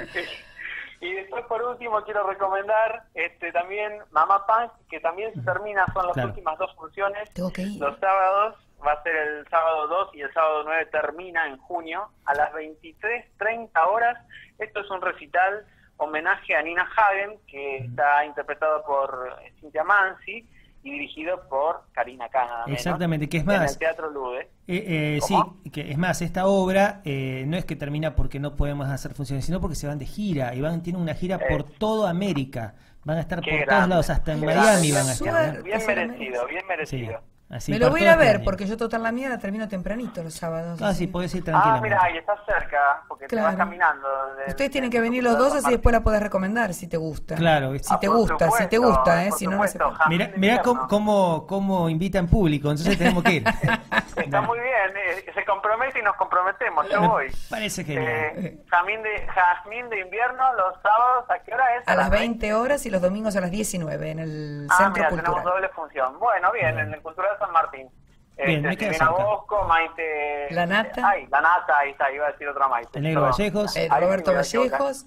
E: Y después, por último, quiero recomendar este también Mamá Punk, que también se termina, son las
C: Claro.
E: últimas dos funciones.
D: Tengo que ir.
E: Los sábados, va a ser el sábado dos y el sábado nueve termina en junio a las veintitrés treinta horas. Esto es un recital homenaje a Nina Hagen, que está interpretado por eh, Cynthia Mansi y dirigido por Karina Khan, nada menos,
C: Exactamente, que es
E: en
C: más,
E: el Teatro Lude.
C: Eh, eh, sí,
E: ¿Cómo?
C: que es más, esta obra eh, no es que termina porque no podemos hacer funciones, sino porque se van de gira y van tienen una gira por toda América. Van a estar
E: Qué
C: por todos
E: grande,
C: lados, hasta en
E: qué
C: Miami
E: grande.
C: van a estar. ¿eh?
D: Suerte.
E: Bien
D: que se lo
E: merecido, bien merecido.
C: Así,
D: Me lo
C: por
D: voy a
C: todo
D: ir a
C: este
D: ver,
C: año.
D: porque yo total la mía la termino tempranito los sábados.
C: Ah,
D: así.
C: sí, podés ir
E: Ah,
C: tranquilamente.
E: mira, y estás cerca, porque te vas
D: Claro.
E: caminando. del-
D: Ustedes tienen
E: del
D: que venir los
E: Cultural
D: dos,
E: San
D: así después la
E: Martín.
D: podés recomendar si te gusta.
C: Claro, ¿viste?
D: Si
E: Ah,
D: te
E: por
D: gusta, si te
E: supuesto,
D: gusta, ¿eh?
E: por
D: Si no, no se
E: supuesto.
D: puede.
C: Mirá,
E: Jardín de
C: mirá
E: invierno.
C: cómo, cómo, cómo invitan público, entonces tenemos que ir.
E: Está muy bien, eh, se compromete y nos comprometemos, yo voy.
C: Parece genial.
E: Eh, jazmín, de, jazmín de invierno los sábados, ¿a qué hora es?
D: A las veinte horas y los domingos a las diecinueve en el
E: Ah,
D: Centro
E: mira,
D: Cultural.
E: tenemos doble función. Bueno, bien,
C: Bien.
E: en el Cultural San Martín.
C: Bien, me
E: Este,
C: queda
E: Silvina
C: cerca.
E: Bosco, Maite...
D: La Nata.
E: Ay, la Nata, ahí está, iba a decir otra Maite.
C: El Negro
E: Perdón.
C: Vallejos.
D: Eh,
E: Ahí
D: Roberto
E: me iba a equivocar.
D: Vallejos.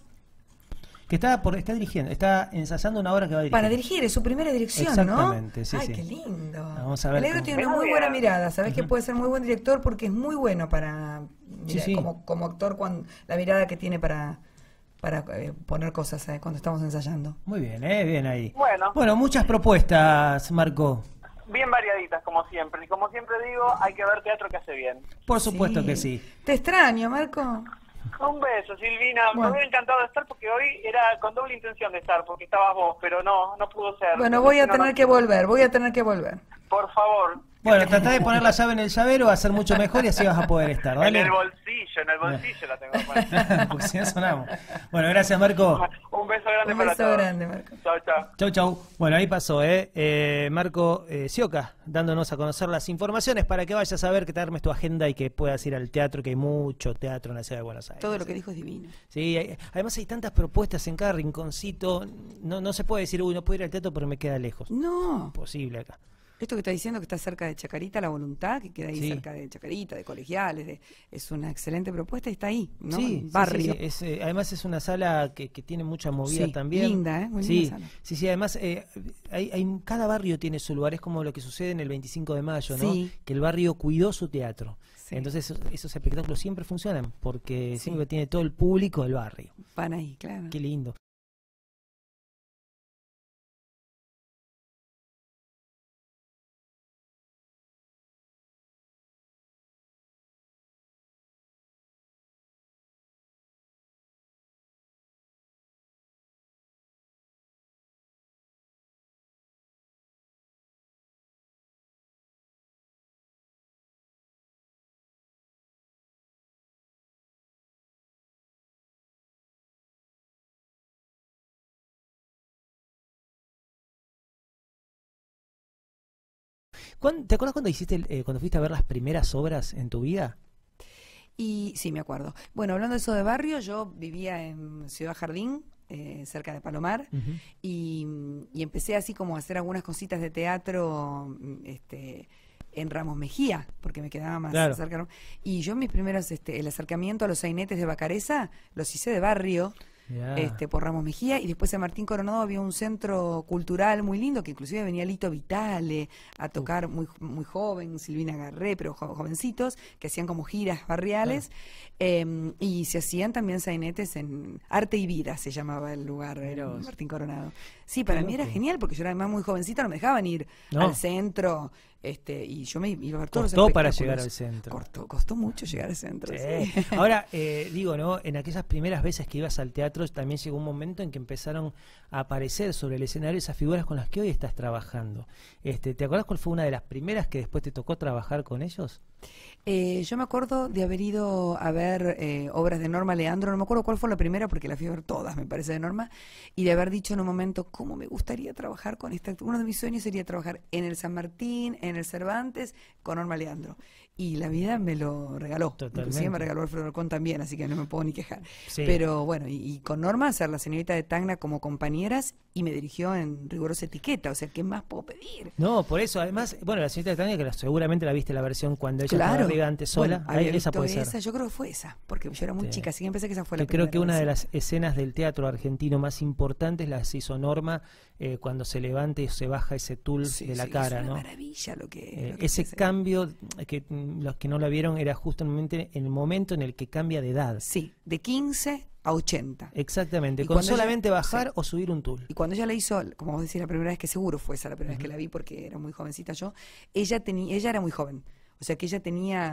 C: Que está, por, está dirigiendo, está ensayando una obra que va a dirigir.
D: Para dirigir, es su primera dirección,
C: Exactamente,
D: ¿no?
C: sí,
D: Ay,
C: sí.
D: qué lindo.
C: Vamos a ver
D: El negro
C: cómo-
D: tiene una
E: Muy
D: muy
E: bien.
D: buena mirada, sabes que puede ser muy buen director porque es muy bueno para,
C: Sí,
D: mira,
C: sí.
D: Como, como actor, cuando, la mirada que tiene para, para eh, poner cosas eh, cuando estamos ensayando.
C: Muy bien, eh, bien ahí.
E: Bueno.
C: Bueno, muchas propuestas, Marco.
E: Bien variaditas, como siempre. Y como siempre digo, hay que ver teatro que hace bien.
C: Por supuesto que sí.
D: Te extraño, Marco.
E: Un beso, Silvina.
D: Bueno.
E: Me hubiera encantado de estar porque hoy era con doble intención de estar, porque estabas vos, pero no, no pudo ser.
D: Bueno, voy a
E: No,
D: tener
E: no-
D: que volver, voy a tener que volver.
E: Por favor.
C: Bueno, tratá de poner la llave en el llavero, va a ser mucho mejor y así vas a poder estar,
E: En
C: ¿vale?
E: el bolsillo, en el bolsillo la tengo que poner.
C: Porque si no sonamos. Bueno, gracias, Marco.
E: Un beso grande
D: Un
E: para
D: beso
E: todos.
D: grande, Marco.
E: Chao, chao.
C: Chau, chau. Bueno, ahí pasó, ¿eh? eh Marco eh, Sioca, dándonos a conocer las informaciones para que vayas a ver, que te armes tu agenda y que puedas ir al teatro, que hay mucho teatro en la ciudad de Buenos Aires.
D: Todo lo que dijo es divino.
C: Sí, hay- además hay tantas propuestas en cada rinconcito. No, no se puede decir, uy, no puedo ir al teatro porque me queda lejos.
D: No,
C: Imposible acá.
D: esto que está diciendo que está cerca de Chacarita, La Voluntad, que queda ahí
C: Sí.
D: cerca de Chacarita, de Colegiales, de- es una excelente propuesta y está ahí, ¿no?
C: Sí,
D: En
C: sí,
D: barrio.
C: sí, sí, es, eh, además es una sala que, que tiene mucha movida
D: Sí,
C: también.
D: linda, ¿eh? Muy
C: sí,
D: linda sala.
C: sí, sí, además eh, hay, hay- cada barrio tiene su lugar, es como lo que sucede en el veinticinco de mayo, ¿no?
D: Sí.
C: Que el barrio cuidó su teatro.
D: Sí.
C: Entonces esos, esos espectáculos siempre funcionan porque
D: Sí.
C: siempre tiene todo el público del barrio.
D: Van ahí, claro.
C: Qué lindo. ¿Cuán- ¿Te acuerdas cuando hiciste el- eh, cuando fuiste a ver las primeras obras en tu vida?
D: Y sí, me acuerdo. Bueno, hablando de eso de barrio, yo vivía en Ciudad Jardín, eh, cerca de Palomar,
C: Ujú.
D: y, y empecé así como a hacer algunas cositas de teatro mm, este, en Ramos Mejía, porque me quedaba más
C: Claro.
D: cerca. Y yo mis primeros, este, el acercamiento a los sainetes de Bacareza, los hice de barrio.
C: Mirá.
D: Este, por Ramos Mejía, y después en Martín Coronado había un centro cultural muy lindo que inclusive venía Lito Vitale a tocar muy, muy joven, Silvina Garré, pero jo- jovencitos, que hacían como giras barriales, eh, y se hacían también sainetes en Arte y Vida, se llamaba el lugar,
C: Mirá
D: en
C: vos.
D: Martín Coronado. Sí, para
C: Qué
D: mí era
C: loco.
D: genial, porque yo era además muy jovencita, no me dejaban ir
C: No.
D: al centro, este, y yo me iba a ver todos los
C: Costó para
D: espectáculos.
C: llegar al centro.
D: Costó, costó mucho llegar al centro,
C: Sí.
D: sí.
C: Ahora, eh, digo, ¿no? En aquellas primeras veces que ibas al teatro, también llegó un momento en que empezaron a aparecer sobre el escenario esas figuras con las que hoy estás trabajando. Este, ¿te acuerdas cuál fue una de las primeras que después te tocó trabajar con ellos?
D: Eh, yo me acuerdo de haber ido a ver eh, obras de Norma Leandro, no me acuerdo cuál fue la primera porque la fui a ver todas, me parece, de Norma, y de haber dicho en un momento, ¿cómo me gustaría trabajar con esta actriz? Uno de mis sueños sería trabajar en el San Martín, en el Cervantes, con Norma Leandro. Y la vida me lo regaló.
C: Totalmente.
D: Inclusive me regaló Alfredo Alcón también, así que no me puedo ni quejar.
C: Sí.
D: Pero bueno, y, y con Norma ser la señorita de Tacna como compañeras y me dirigió en rigurosa etiqueta, o sea, ¿qué más puedo pedir?
C: No, por eso, además, bueno, la señorita de Tania, que la- seguramente la viste la versión cuando ella
D: Claro.
C: estaba arriba antes sola,
D: Bueno,
C: ahí,
D: había
C: esa
D: visto
C: puede ser.
D: esa, yo creo que fue esa, porque yo era muy
C: Sí.
D: chica, así que pensé que esa fue
C: Que
D: la
C: creo
D: primera
C: que una de
D: versión.
C: las escenas del teatro argentino más importantes las hizo Norma eh, cuando se levanta y se baja ese tul
D: Sí,
C: de la
D: sí,
C: cara,
D: es una
C: ¿no?
D: maravilla lo que,
C: Eh,
D: lo que
C: ese
D: se hace.
C: cambio, que mm, los que no la vieron, era justamente en el momento en el que cambia de edad.
D: Sí, de quince a ochenta.
C: Exactamente,
D: Y
C: con
D: cuando ella-
C: solamente bajar
D: sí.
C: o subir un tul.
D: Y cuando ella la hizo, como vos decís, la primera vez que seguro fue esa, la primera vez que la vi porque era muy jovencita yo, ella tenía, ella era muy joven. O sea que ella tenía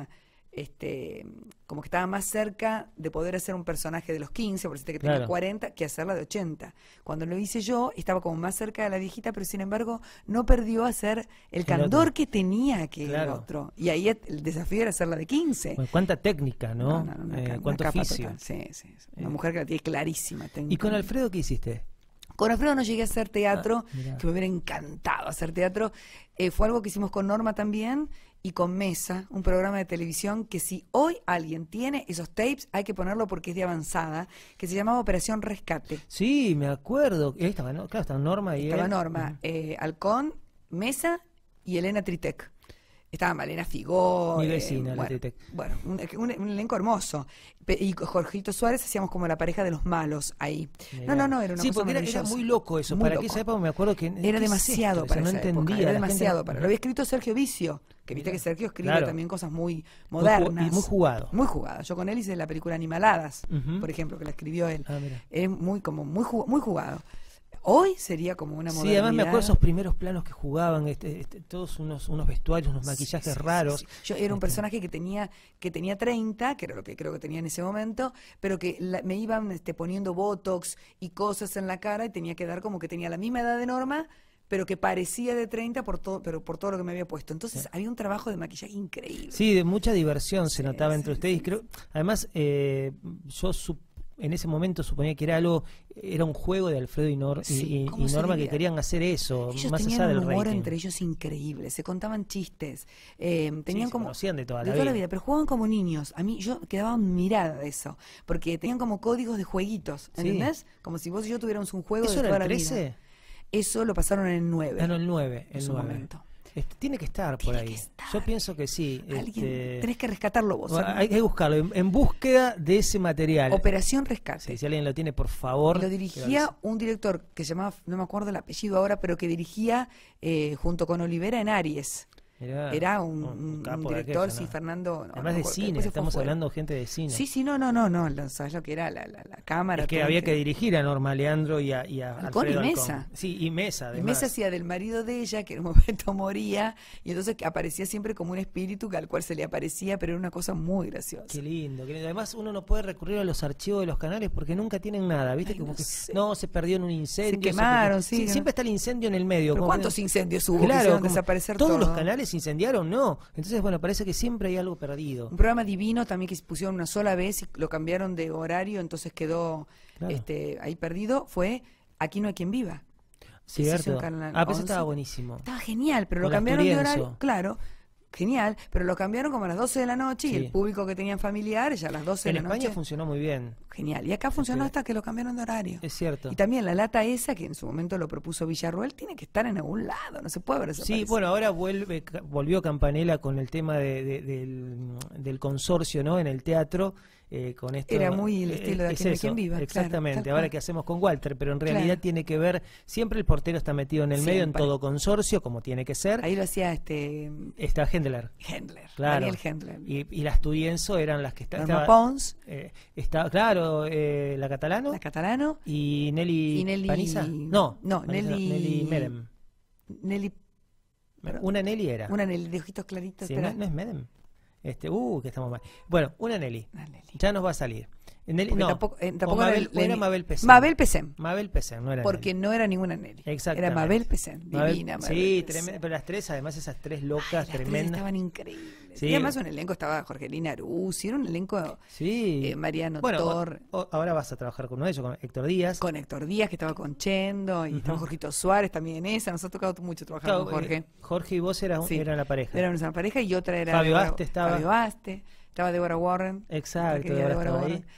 D: este, como que estaba más cerca de poder hacer un personaje de los quince, por decirte que tenía
C: Claro.
D: cuarenta, que hacerla de ochenta. Cuando lo hice yo, estaba como más cerca de la viejita, pero sin embargo no perdió a ser el
C: El
D: candor
C: otro.
D: que tenía que
C: Claro.
D: el otro. Y ahí el desafío era hacerla de quince.
C: Bueno, cuánta técnica, ¿no?
D: No, no, una
C: Eh,
D: ca- una
C: cuánto
D: capa
C: oficio.
D: total. Sí, sí, sí. Una
C: Eh.
D: mujer que la tiene clarísima.
C: ¿Y con
D: técnicamente.
C: Alfredo qué hiciste?
D: Con Alfredo no llegué a hacer teatro,
C: Ah, mirá.
D: que me hubiera encantado hacer teatro. Eh, fue algo que hicimos con Norma también y con Mesa, un programa de televisión que si hoy alguien tiene esos tapes, hay que ponerlo porque es de avanzada, que se llamaba Operación Rescate.
C: Sí, me acuerdo. Ahí estaba, ¿no? Claro, estaba Norma y
D: Estaba
C: él.
D: Norma, eh, Halcón, Mesa y Elena Tritec. Estaba Malena Figó.
C: Mi
D: eh,
C: vecina, la
D: bueno,
C: Tritec.
D: bueno, un, un- un elenco hermoso. Pe- Y con Jorgito Suárez hacíamos como la pareja de los malos ahí.
C: Mirá.
D: No, no, no, era una
C: Sí,
D: cosa
C: porque era, era
D: maravillosa.
C: muy loco eso.
D: Muy
C: para
D: loco.
C: aquella época me acuerdo que
D: Era
C: ¿qué es
D: demasiado
C: esto?
D: para
C: O sea, no
D: esa época,
C: entendía.
D: era
C: la gente-
D: demasiado para. Lo había escrito Sergio Vicio, que viste
C: Mirá.
D: que Sergio escribe
C: Claro.
D: también cosas muy
C: Muy ju-
D: modernas.
C: y muy jugado.
D: Muy jugado. Yo con él hice la película Animaladas,
C: Ujú.
D: por ejemplo, que la escribió él.
C: Ah, mira.
D: Es muy como muy ju- muy jugado. Hoy sería como una
C: Sí,
D: modernidad.
C: además me acuerdo esos primeros planos que jugaban, este, este, todos unos, unos vestuarios, unos maquillajes
D: Sí, sí,
C: raros.
D: sí, sí. Yo era un
C: Este,
D: personaje que tenía que tenía treinta, que era lo que creo que tenía en ese momento, pero que la- me iban este, poniendo botox y cosas en la cara y tenía que dar como que tenía la misma edad de Norma, pero que parecía de treinta por todo, pero por todo lo que me había puesto. Entonces había un trabajo de maquillaje increíble.
C: Sí, de mucha diversión se
D: Sí,
C: notaba
D: sí,
C: entre ustedes.
D: sí,
C: Creo, además, eh, yo sup- en ese momento suponía que era algo, era un juego de Alfredo y, Nor- y-
D: Sí,
C: y-
D: ¿cómo
C: y
D: se
C: Norma que
D: diría?
C: querían hacer eso,
D: Ellos
C: más
D: tenían
C: allá del
D: un humor
C: rating.
D: entre ellos increíble, se contaban chistes, eh, tenían
C: se
D: como
C: conocían de toda la
D: toda la
C: vida.
D: vida, pero jugaban como niños. A mí yo quedaba mirada de eso, porque tenían como códigos de jueguitos,
C: Sí.
D: ¿entendés? Como si vos y yo tuviéramos un juego
C: ¿Eso
D: de
C: era
D: toda
C: el
D: la vida.
C: trece?
D: Eso lo pasaron en el nueve.
C: Ah, no, el nueve.
D: en
C: El
D: su
C: nueve.
D: momento.
C: Este, tiene que estar por
D: Tiene
C: ahí.
D: que estar.
C: Yo pienso que sí.
D: Alguien,
C: este,
D: tenés que rescatarlo vos.
C: bueno,
D: ¿no?
C: hay que buscarlo, en, en búsqueda de ese material.
D: Operación Rescate.
C: Sí, si alguien lo tiene, por favor.
D: Lo
C: que
D: dirigía
C: avise.
D: un director que se llamaba, no me acuerdo el apellido ahora, pero que dirigía eh, junto con Olivera en Aries.
C: Mirá,
D: Era un,
C: un
D: un-
C: capo
D: un
C: de
D: director,
C: aquello,
D: sí,
C: ¿no?
D: Fernando. no,
C: Además
D: no
C: de
D: me acuerdo,
C: cine,
D: después se fue
C: estamos
D: afuera.
C: hablando de gente de cine.
D: Sí, sí, no, no, no, no, no, ¿sabes lo que era? La, la, la cámara.
C: Es que
D: todo
C: había
D: el
C: que dirigir a Norma Leandro y a, y a
D: Halcón y
C: Alfredo Halcón.
D: Mesa.
C: Sí, y Mesa,
D: Y
C: además.
D: Mesa hacía del marido de ella, que en un momento moría, y entonces que aparecía siempre como un espíritu al cual se le aparecía, pero era una cosa muy graciosa.
C: Qué lindo, qué lindo. Además, uno no puede recurrir a los archivos de los canales porque nunca tienen nada, ¿viste?
D: Ay,
C: Como
D: no
C: que
D: sé.
C: no, se perdió en un incendio.
D: Se quemaron,
C: perdió-
D: sí, ¿no?
C: Siempre está el incendio en el medio.
D: ¿Pero
C: como
D: cuántos
C: que-
D: incendios hubo que
C: Claro,
D: hicieron
C: como
D: desaparecer
C: todos
D: todo?
C: los canales se incendiaron, no. Entonces, bueno, parece que siempre hay algo perdido.
D: Un programa divino también que se pusieron una sola vez y lo cambiaron de horario, entonces quedó
C: Claro.
D: este ahí perdido, fue Aquí no hay quien viva. Ese hizo
C: Cierto.
D: un canal
C: Ah, pues
D: once.
C: estaba buenísimo.
D: Estaba genial, pero
C: Con
D: lo cambiaron de
C: Asturienzo.
D: horario, claro, genial, pero lo cambiaron como a las doce de la noche y
C: Sí.
D: el público que tenían familiares ya a las doce
C: En
D: de la
C: España
D: noche.
C: funcionó muy bien,
D: Genial. Y acá funcionó
C: Este,
D: hasta que lo cambiaron de horario.
C: es cierto.
D: Y también la lata esa, que en su momento lo propuso Villarruel, tiene que estar en algún lado, no se puede ver
C: Sí,
D: desaparecido.
C: bueno, ahora vuelve, ca- volvió Campanella con el tema de, de- del, del consorcio, ¿no? En el teatro, eh, con esto.
D: Era muy el
C: eh,
D: estilo de
C: es
D: Aquí no hay
C: eso,
D: quien viva, claro,
C: Exactamente.
D: tal
C: Ahora
D: cual.
C: que hacemos con Walter, pero en realidad
D: Claro.
C: tiene que ver, siempre el portero está metido en el medio, en
D: Siempre.
C: todo consorcio, como tiene que ser.
D: Ahí lo hacía este
C: Está Hendler.
D: Hendler,
C: Claro.
D: Daniel Hendler.
C: Y, y las Turienzo eran las que esta-
D: Norma
C: estaba.
D: Pons,
C: eh, está, claro, eh, la Catalano.
D: la Catalano,
C: Y Nelly,
D: Y Nelly-
C: Paniza. No,
D: no,
C: Paniza
D: Nelly-
C: Nelly Medem.
D: Nelly, Pero-
C: Una Nelly era.
D: una Nelly de ojitos claritos.
C: Sí,
D: espera.
C: no, no es Medem. Este, uh, que estamos mal. Bueno, una Nelly.
D: Una Nelly.
C: Ya nos va a salir. Nelly,
D: Porque
C: no.
D: tampoco, eh,
C: O
D: tampoco
C: Mabel,
D: era,
C: o era Mabel Pesem.
D: Mabel Pesem,
C: Mabel Pesem, no era
D: porque
C: Nelly.
D: no era ninguna Nelly.
C: Exactamente.
D: Era Mabel Pesem,
C: Mabel-
D: divina Mabel
C: Sí,
D: Pesem.
C: tremenda, pero las tres, además esas tres
D: Ay,
C: locas,
D: las tres
C: tremendas.
D: estaban increíbles.
C: Sí.
D: Y además un elenco estaba Jorgelina Aruzzi, era un elenco
C: Sí.
D: eh, Mariano
C: bueno, o-
D: Tor,
C: o- ahora vas a trabajar con uno de ellos, con Héctor Díaz.
D: con Héctor Díaz, que estaba con Chendo, y estaba Jorgito Suárez también en esa. Nos ha tocado mucho trabajar
C: Claro,
D: con Jorge.
C: eh, Jorge y vos eran,
D: Sí.
C: eran la pareja.
D: Era una pareja y otra era
C: Fabio
D: Débora-
C: Aste estaba.
D: Fabio Aste, estaba Deborah Warren.
C: Exacto,
D: nuestra querida
C: Deborah estaba ahí.
D: Warren,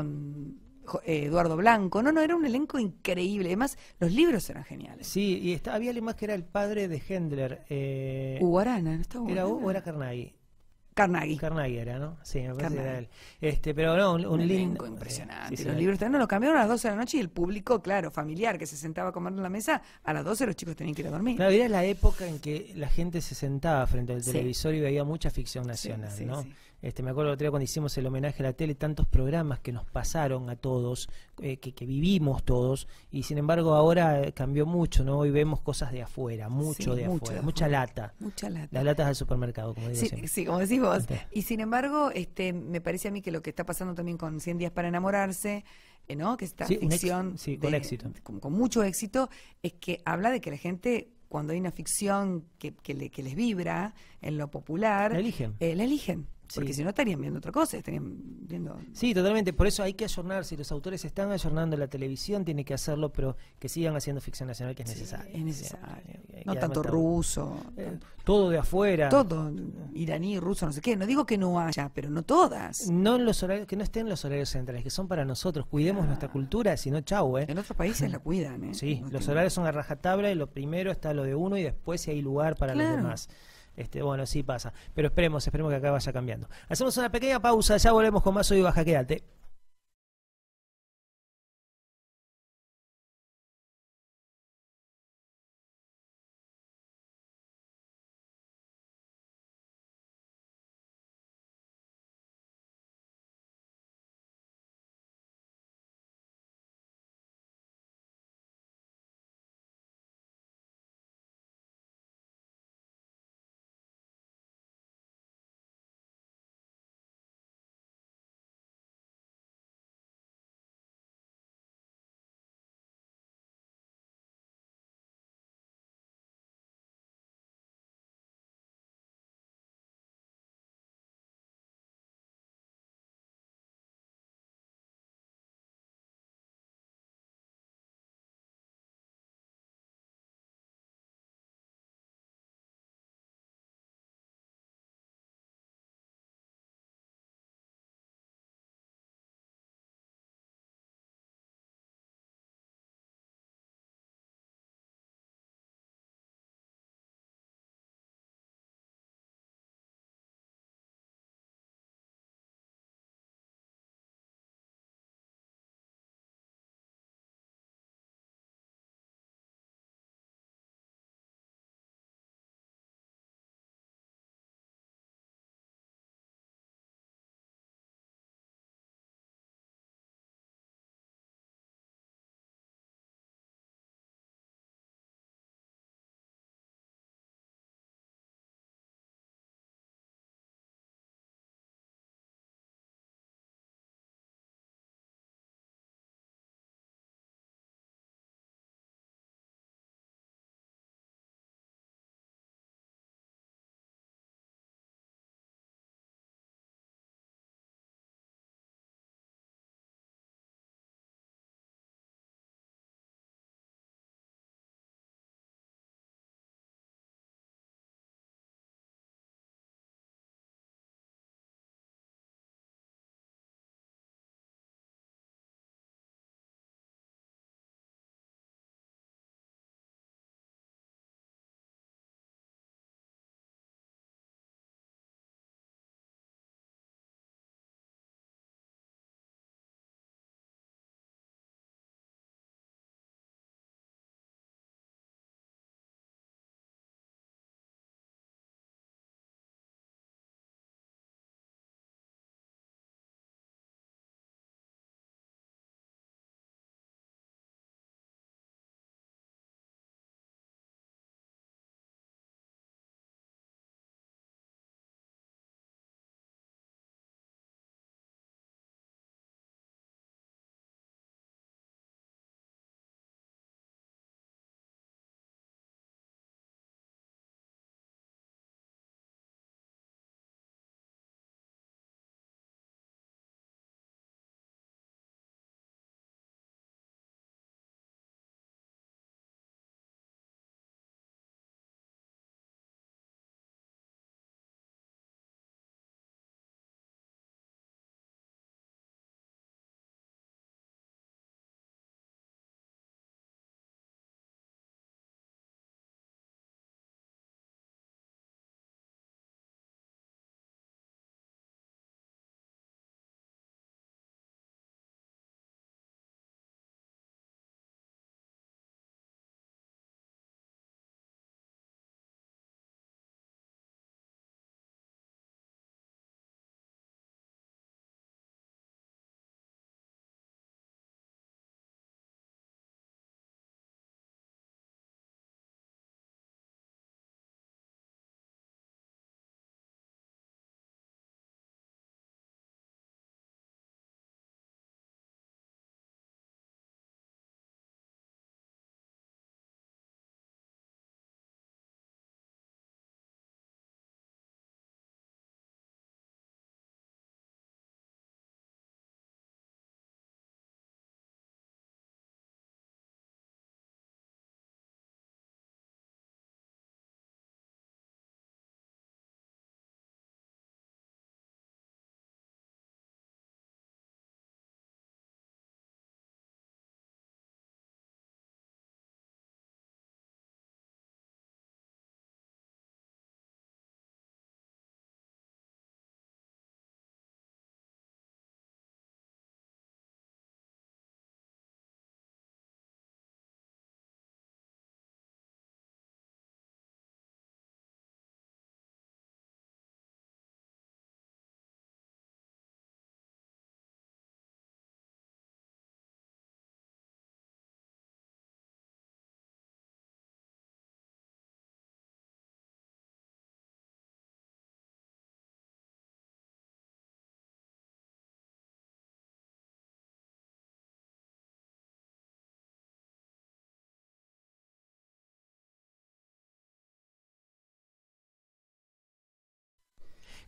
D: con Jo- eh, Eduardo Blanco. No, no, era un elenco increíble. Además, los libros eran geniales.
C: Sí, y está, había alguien más que era el padre de Hendler. Eh,
D: Hugo Arana, ¿no estaba Hugo
C: ¿Era
D: Arana?
C: Hugo o era Carnaghi?
D: Carnaghi.
C: Carnaghi era, ¿no? Sí, me parece que era
D: Carnaghi.
C: él. Este, pero no, un,
D: Un
C: un
D: elenco
C: lindo.
D: impresionante.
C: Sí, sí,
D: los
C: sí.
D: libros también no, lo cambiaron a las doce de la noche y el público, claro, familiar, que se sentaba a comer en la mesa, a las doce los chicos tenían que ir a dormir.
C: Claro, era la época en que la gente se sentaba frente al
D: Sí.
C: televisor y veía mucha ficción
D: Sí,
C: nacional,
D: sí,
C: ¿no?
D: sí.
C: Este, me acuerdo el otro día cuando hicimos el homenaje a la tele, tantos programas que nos pasaron a todos, eh, que, que vivimos todos, y sin embargo ahora eh, cambió mucho, ¿no? Hoy vemos cosas de afuera, mucho
D: Sí,
C: de
D: mucho
C: afuera,
D: de
C: mucha
D: afuera.
C: lata.
D: Mucha lata.
C: Las latas del supermercado, como digo
D: Sí,
C: siempre.
D: sí, como decís vos.
C: Este.
D: Y sin embargo, este, me parece a mí que lo que está pasando también con cien días para enamorarse, eh, ¿no? Que esta
C: Sí, un ex-
D: ficción
C: sí, con
D: de-
C: éxito.
D: Con, con mucho éxito, es que habla de que la gente, cuando hay una ficción que, que, le- que les vibra en lo popular,
C: La eligen.
D: eh, la eligen.
C: Sí.
D: Porque si no estarían viendo otra cosa, estarían viendo...
C: Sí, totalmente. Por eso hay que ayornarse. Los autores están ayornando la televisión, tiene que hacerlo, pero que sigan haciendo ficción nacional, que es
D: Sí,
C: necesario.
D: es necesario.
C: Siempre. Y
D: No
C: además
D: tanto
C: está-
D: ruso,
C: eh,
D: tanto-
C: todo de afuera.
D: todo, iraní, ruso, no sé qué. No digo que no haya, pero no todas.
C: No en los horarios, que no estén los horarios centrales, que son para nosotros. Cuidemos
D: Ah.
C: nuestra cultura, si no, chau, ¿eh?
D: En otros países la cuidan, ¿eh?
C: Sí,
D: No
C: los
D: tengo-
C: horarios son a rajatabla y lo primero está lo de uno y después si hay lugar para
D: Claro.
C: los demás. Este, bueno, sí pasa. Pero esperemos, esperemos que acá vaya cambiando. Hacemos una pequeña pausa, ya volvemos con más Sube y Baja, quédate.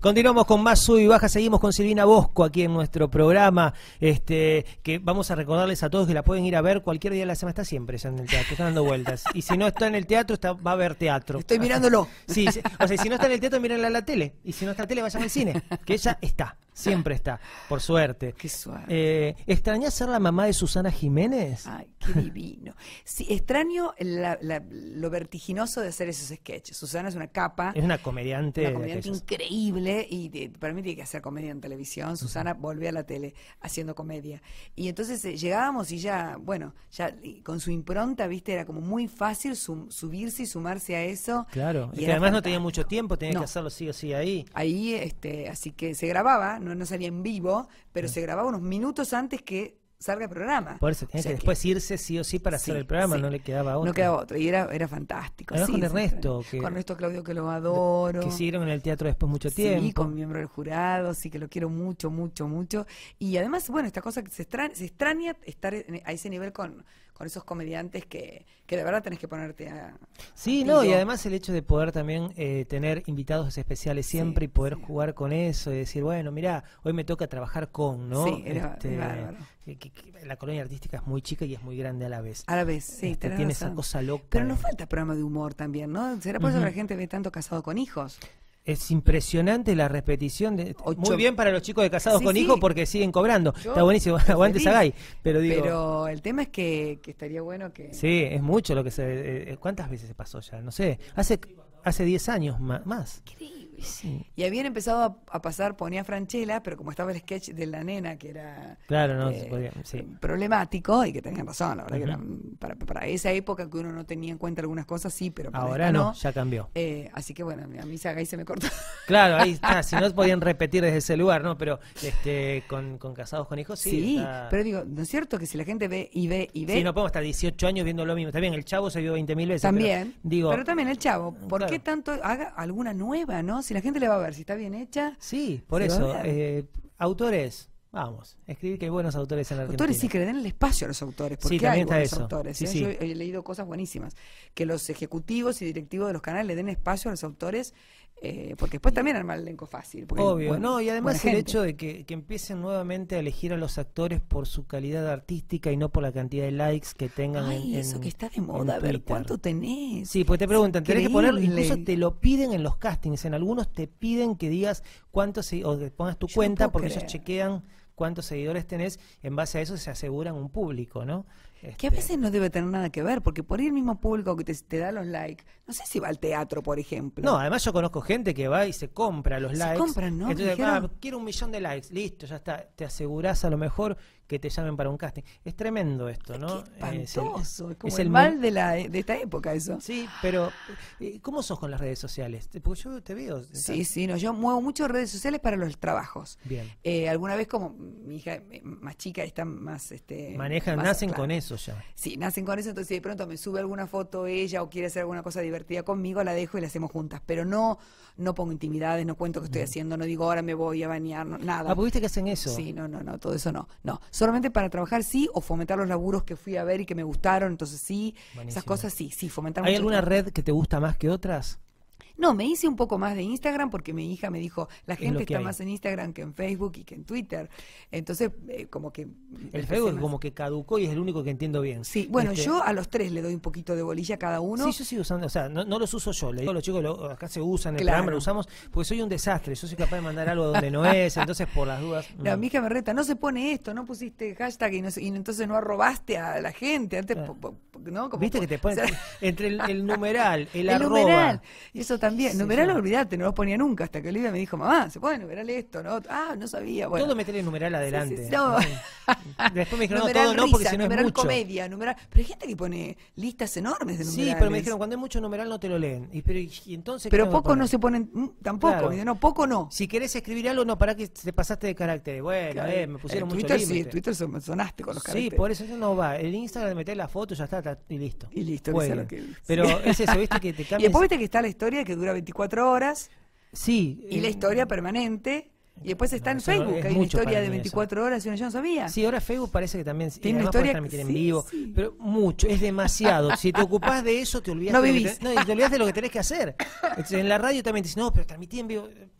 C: Continuamos con más Sub y Baja, seguimos con Silvina Bosco aquí en nuestro programa, este que vamos a recordarles a todos que la pueden ir a ver cualquier día de la semana, está siempre ya en el teatro, está dando vueltas. Y si no está en el teatro, está, va a ver teatro.
D: Estoy mirándolo.
C: Sí, sí, o sea, si no está en el teatro, mírenla en la tele. Y si no está en la tele, vayan al cine, que ella está, siempre está, por suerte.
D: Qué suave.
C: Eh, ¿Extrañás ser la mamá de Susana Jiménez?
D: Ay, qué divino. Sí, extraño la- la- lo vertiginoso de hacer esos sketches. Susana es una capa.
C: Es una comediante.
D: Una
C: de
D: comediante
C: aquellas.
D: increíble y de- para mí tiene que hacer comedia en televisión. Susana volvió a la tele haciendo comedia. Y entonces eh, llegábamos y ya, bueno, ya y con su impronta, viste, era como muy fácil sum- subirse y sumarse a eso.
C: Claro,
D: Y
C: es que
D: era
C: además no tenía
D: fantástico.
C: mucho tiempo, tenía
D: No.
C: que hacerlo sí o sí ahí.
D: Ahí, este, así que se grababa, no, no salía en vivo, pero se grababa unos minutos antes que salga el programa.
C: Por eso tenía
D: O sea
C: que después irse sí o sí para
D: sí,
C: hacer el programa,
D: sí.
C: no le quedaba otro.
D: No quedaba otro, y era, era fantástico.
C: Además
D: sí,
C: con
D: sí,
C: Ernesto,
D: sí.
C: que-
D: Con Ernesto Claudio, que lo adoro.
C: Que siguieron en el teatro después mucho tiempo.
D: Sí, con miembro del jurado, sí que lo quiero mucho, mucho, mucho. Y además, bueno, esta cosa que se extraña, se extraña estar en- a ese nivel con, con esos comediantes que, que de verdad tenés que ponerte a...
C: Sí,
D: a
C: no, y
D: tiro.
C: además el hecho de poder también eh, tener invitados especiales siempre
D: Sí,
C: y poder
D: sí.
C: jugar con eso y decir, bueno, mirá, hoy me toca trabajar con, ¿no?
D: Sí, era bárbaro.
C: que- que- que la colonia artística es muy chica y es muy grande a la vez.
D: A la vez, sí,
C: Este,
D: tenés
C: tiene
D: razón.
C: esa cosa loca.
D: Pero nos falta programa de humor también, ¿no? ¿Será por eso
C: Ujú.
D: que la gente ve tanto Casado con Hijos?
C: Es impresionante la repetición. De,
D: Ocho-
C: muy bien para los chicos de Casados
D: Sí,
C: con
D: sí.
C: Hijos porque siguen cobrando.
D: Yo
C: Está buenísimo, aguante
D: feliz.
C: Sagay. Pero digo,
D: Pero el tema es que, que estaría bueno que...
C: sí, es mucho lo que se... eh, ¿Cuántas veces se pasó ya? No sé. Hace hace diez años ma- más.
D: Increíble.
C: Sí.
D: Y habían empezado a, a pasar, ponía Franchella, pero como estaba el sketch de la nena, que era
C: Claro, no,
D: eh,
C: se podía- sí.
D: problemático, y que tenían razón, la verdad que
C: Ujú.
D: era, mm, para, para esa época que uno no tenía en cuenta algunas cosas, sí, pero para
C: Ahora
D: esta
C: no, ya cambió.
D: Eh, así que bueno, a mí Sagay se me cortó.
C: Claro, ahí está, si no podían repetir desde ese lugar, ¿no? Pero este con, con Casados con Hijos sí.
D: Sí,
C: está-
D: pero digo, ¿no es cierto que si la gente ve y ve y ve?
C: Sí, no podemos estar dieciocho años viendo lo mismo. Está bien, el Chavo se vio veinte mil veces.
D: También,
C: Pero, digo,
D: pero también el Chavo, ¿por
C: claro.
D: qué tanto haga alguna nueva, no? Si la gente le va a ver, si está bien hecha.
C: sí, por
D: se va
C: eso.
D: a ver.
C: eh, autores, vamos, escribir que hay buenos autores en la Argentina.
D: Autores sí que le den el espacio a los autores, porque
C: Sí, también
D: hay
C: está
D: buenos
C: eso.
D: autores.
C: Sí,
D: ¿eh?
C: sí.
D: Yo he leído cosas buenísimas. Que los ejecutivos y directivos de los canales le den espacio a los autores, eh, porque después también arma el elenco fácil. porque,
C: Obvio,
D: bueno,
C: no, y además
D: buena
C: el
D: gente.
C: hecho de que, que empiecen nuevamente a elegir a los actores por su calidad artística y no por la cantidad de likes que tengan
D: Ay,
C: en,
D: eso
C: en-
D: que está de
C: en
D: moda, a ver
C: Twitter.
D: cuánto tenés.
C: Sí, pues te preguntan, tenés que poner,
D: Increíble.
C: incluso te lo piden en los castings, en algunos te piden que digas cuántos, se- o que pongas tu
D: Yo no
C: cuenta,
D: puedo
C: porque
D: creer.
C: ellos chequean cuántos seguidores tenés, en base a eso se aseguran un público, ¿no?
D: Que a
C: Este,
D: veces no debe tener nada que ver, porque por ahí el mismo público que te, te da los likes, no sé si va al teatro, por ejemplo.
C: No, además yo conozco gente que va y se compra los
D: Se
C: likes.
D: compran, ¿no?
C: Entonces,
D: Dijeron.
C: ah, quiero un millón de likes, listo, ya está. Te asegurás a lo mejor que te llamen para un casting. Es tremendo esto, ¿no?
D: Qué
C: Es el-
D: espantoso, es como
C: es
D: el,
C: el
D: mal
C: mo-
D: de, la, de esta época eso.
C: Sí, pero eh, ¿cómo sos con las redes sociales? Porque yo te veo.
D: Sí, sí, no, yo muevo mucho redes sociales para los trabajos.
C: Bien.
D: Eh, alguna vez como mi hija eh, más chica está más... Este,
C: Manejan,
D: más-
C: nacen
D: claro.
C: con eso ya.
D: Sí, nacen con eso, entonces si de pronto me sube alguna foto ella o quiere hacer alguna cosa divertida conmigo, la dejo y la hacemos juntas. Pero no no pongo intimidades, no cuento qué estoy haciendo, no digo ahora me voy a bañar, no, nada.
C: Ah, porque viste que hacen eso.
D: Sí, no, no, no, todo eso no. No, solamente para trabajar sí, o fomentar los laburos que fui a ver y que me gustaron, entonces sí,
C: Buenísimo.
D: esas cosas sí, sí, fomentar
C: ¿Hay
D: mucho
C: alguna
D: el trabajo.
C: red que te gusta más que otras?
D: No, me hice un poco más de Instagram porque mi hija me dijo, la
C: Es
D: gente
C: lo que
D: está
C: hay.
D: más en Instagram que en Facebook y que en Twitter. Entonces, eh, como que...
C: El
D: empecé
C: Facebook
D: más.
C: como que caducó y es el único que entiendo bien.
D: Sí, bueno,
C: Este,
D: yo a los tres le doy un poquito de bolilla a cada uno.
C: Sí, yo sigo usando, o sea, no, no los uso yo, le digo a los chicos, lo- acá se usan, en el
D: Claro.
C: programa lo usamos, porque soy un desastre, yo soy capaz de mandar algo donde no es, entonces por las dudas...
D: No,
C: mm.
D: mi hija me reta, no se pone esto, no pusiste hashtag y, no sé- y entonces no arrobaste a la gente. Antes,
C: Claro.
D: po- po- ¿no? Como
C: Viste
D: po-
C: que te ponen
D: o sea,
C: entre el, el numeral, el,
D: el
C: arroba...
D: numeral, y eso también.
C: Sí,
D: numeral,
C: sí.
D: olvídate, no lo ponía nunca, hasta que Olivia me dijo, mamá, ¿se puede numeral esto? ¿No? Ah, no sabía. Bueno.
C: Todo meterle numeral adelante.
D: Sí, sí, no.
C: Después me dijeron, no,
D: Numeral
C: todo no, porque
D: risa,
C: si no es
D: numeral
C: mucho.
D: comedia, numeral... Pero hay gente que pone listas enormes de numerales.
C: Sí, pero me dijeron, cuando hay mucho numeral no te lo leen. Y, pero, y entonces, ¿qué
D: Pero
C: tengo que
D: poco
C: poner?
D: no se ponen, mm, tampoco.
C: Claro.
D: Me dice, no, poco no.
C: Si querés escribir algo, no, para que te pasaste de carácter. Bueno,
D: Claro.
C: eh, me pusieron
D: En
C: mucho
D: Twitter sí,
C: límite.
D: en Twitter son- sonaste con los
C: Sí,
D: caracteres.
C: por eso eso no va. El Instagram, meter la foto, ya está, está, y listo.
D: Y listo,
C: Fue
D: que sea
C: bien.
D: lo que-
C: Pero
D: sí.
C: es eso, viste que te
D: Y
C: cambias.
D: después viste que está la historia que dura veinticuatro horas
C: Sí.
D: y la
C: eh,
D: historia permanente. Y después está
C: no,
D: en
C: eso no-
D: Facebook,
C: es
D: que hay una
C: mucho
D: historia
C: para
D: de
C: mí
D: veinticuatro horas y uno ya no sabía.
C: Sí, ahora Facebook parece que también
D: Tiene
C: y
D: una
C: además podés
D: historia
C: transmitir en
D: que- sí,
C: vivo,
D: sí.
C: pero mucho, es demasiado. Si te ocupás de eso, te olvidás
D: No
C: de lo que
D: vivís.
C: te- no, y te olvidás de lo que tenés que hacer. Entonces, en la radio también te dicen, no, pero transmití en vivo.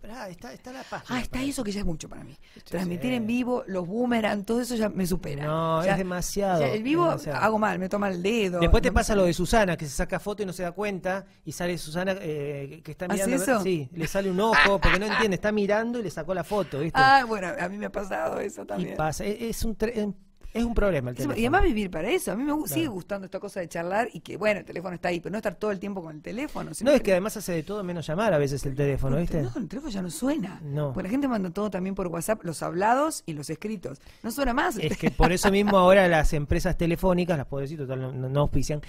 C: Esperá, está, está la página.
D: Ah, está
C: para
D: eso que ya es mucho para mí.
C: Sí,
D: Transmitir
C: sí.
D: en vivo, los boomerang, todo eso ya me supera.
C: No,
D: Ya-
C: es demasiado.
D: ya el vivo
C: es demasiado.
D: hago mal, me toma el dedo.
C: Después te
D: no me
C: pasa
D: sale.
C: lo de Susana, que se saca foto y no se da cuenta, y sale Susana eh, que está
D: ¿Hace
C: mirando. a ver-
D: eso?
C: Sí, le sale un ojo, porque no entiende, está mirando y le sacó la foto, ¿viste?
D: Ah, bueno, a mí me ha pasado eso
C: y
D: también.
C: pasa, es, es un tre- es un problema el
D: Es-
C: teléfono.
D: y además vivir para eso. A mí me gu-
C: Claro.
D: sigue gustando esta cosa de charlar y que, bueno, el teléfono está ahí, pero no estar todo el tiempo con el teléfono. sino
C: No, es que además hace de todo menos llamar a veces el teléfono, ¿viste?
D: No, el teléfono ya no suena.
C: No.
D: Porque la gente manda todo también por WhatsApp, los hablados y los escritos. No suena más.
C: Es que por eso mismo ahora las empresas telefónicas, las puedo decir, total, no, no- no auspician,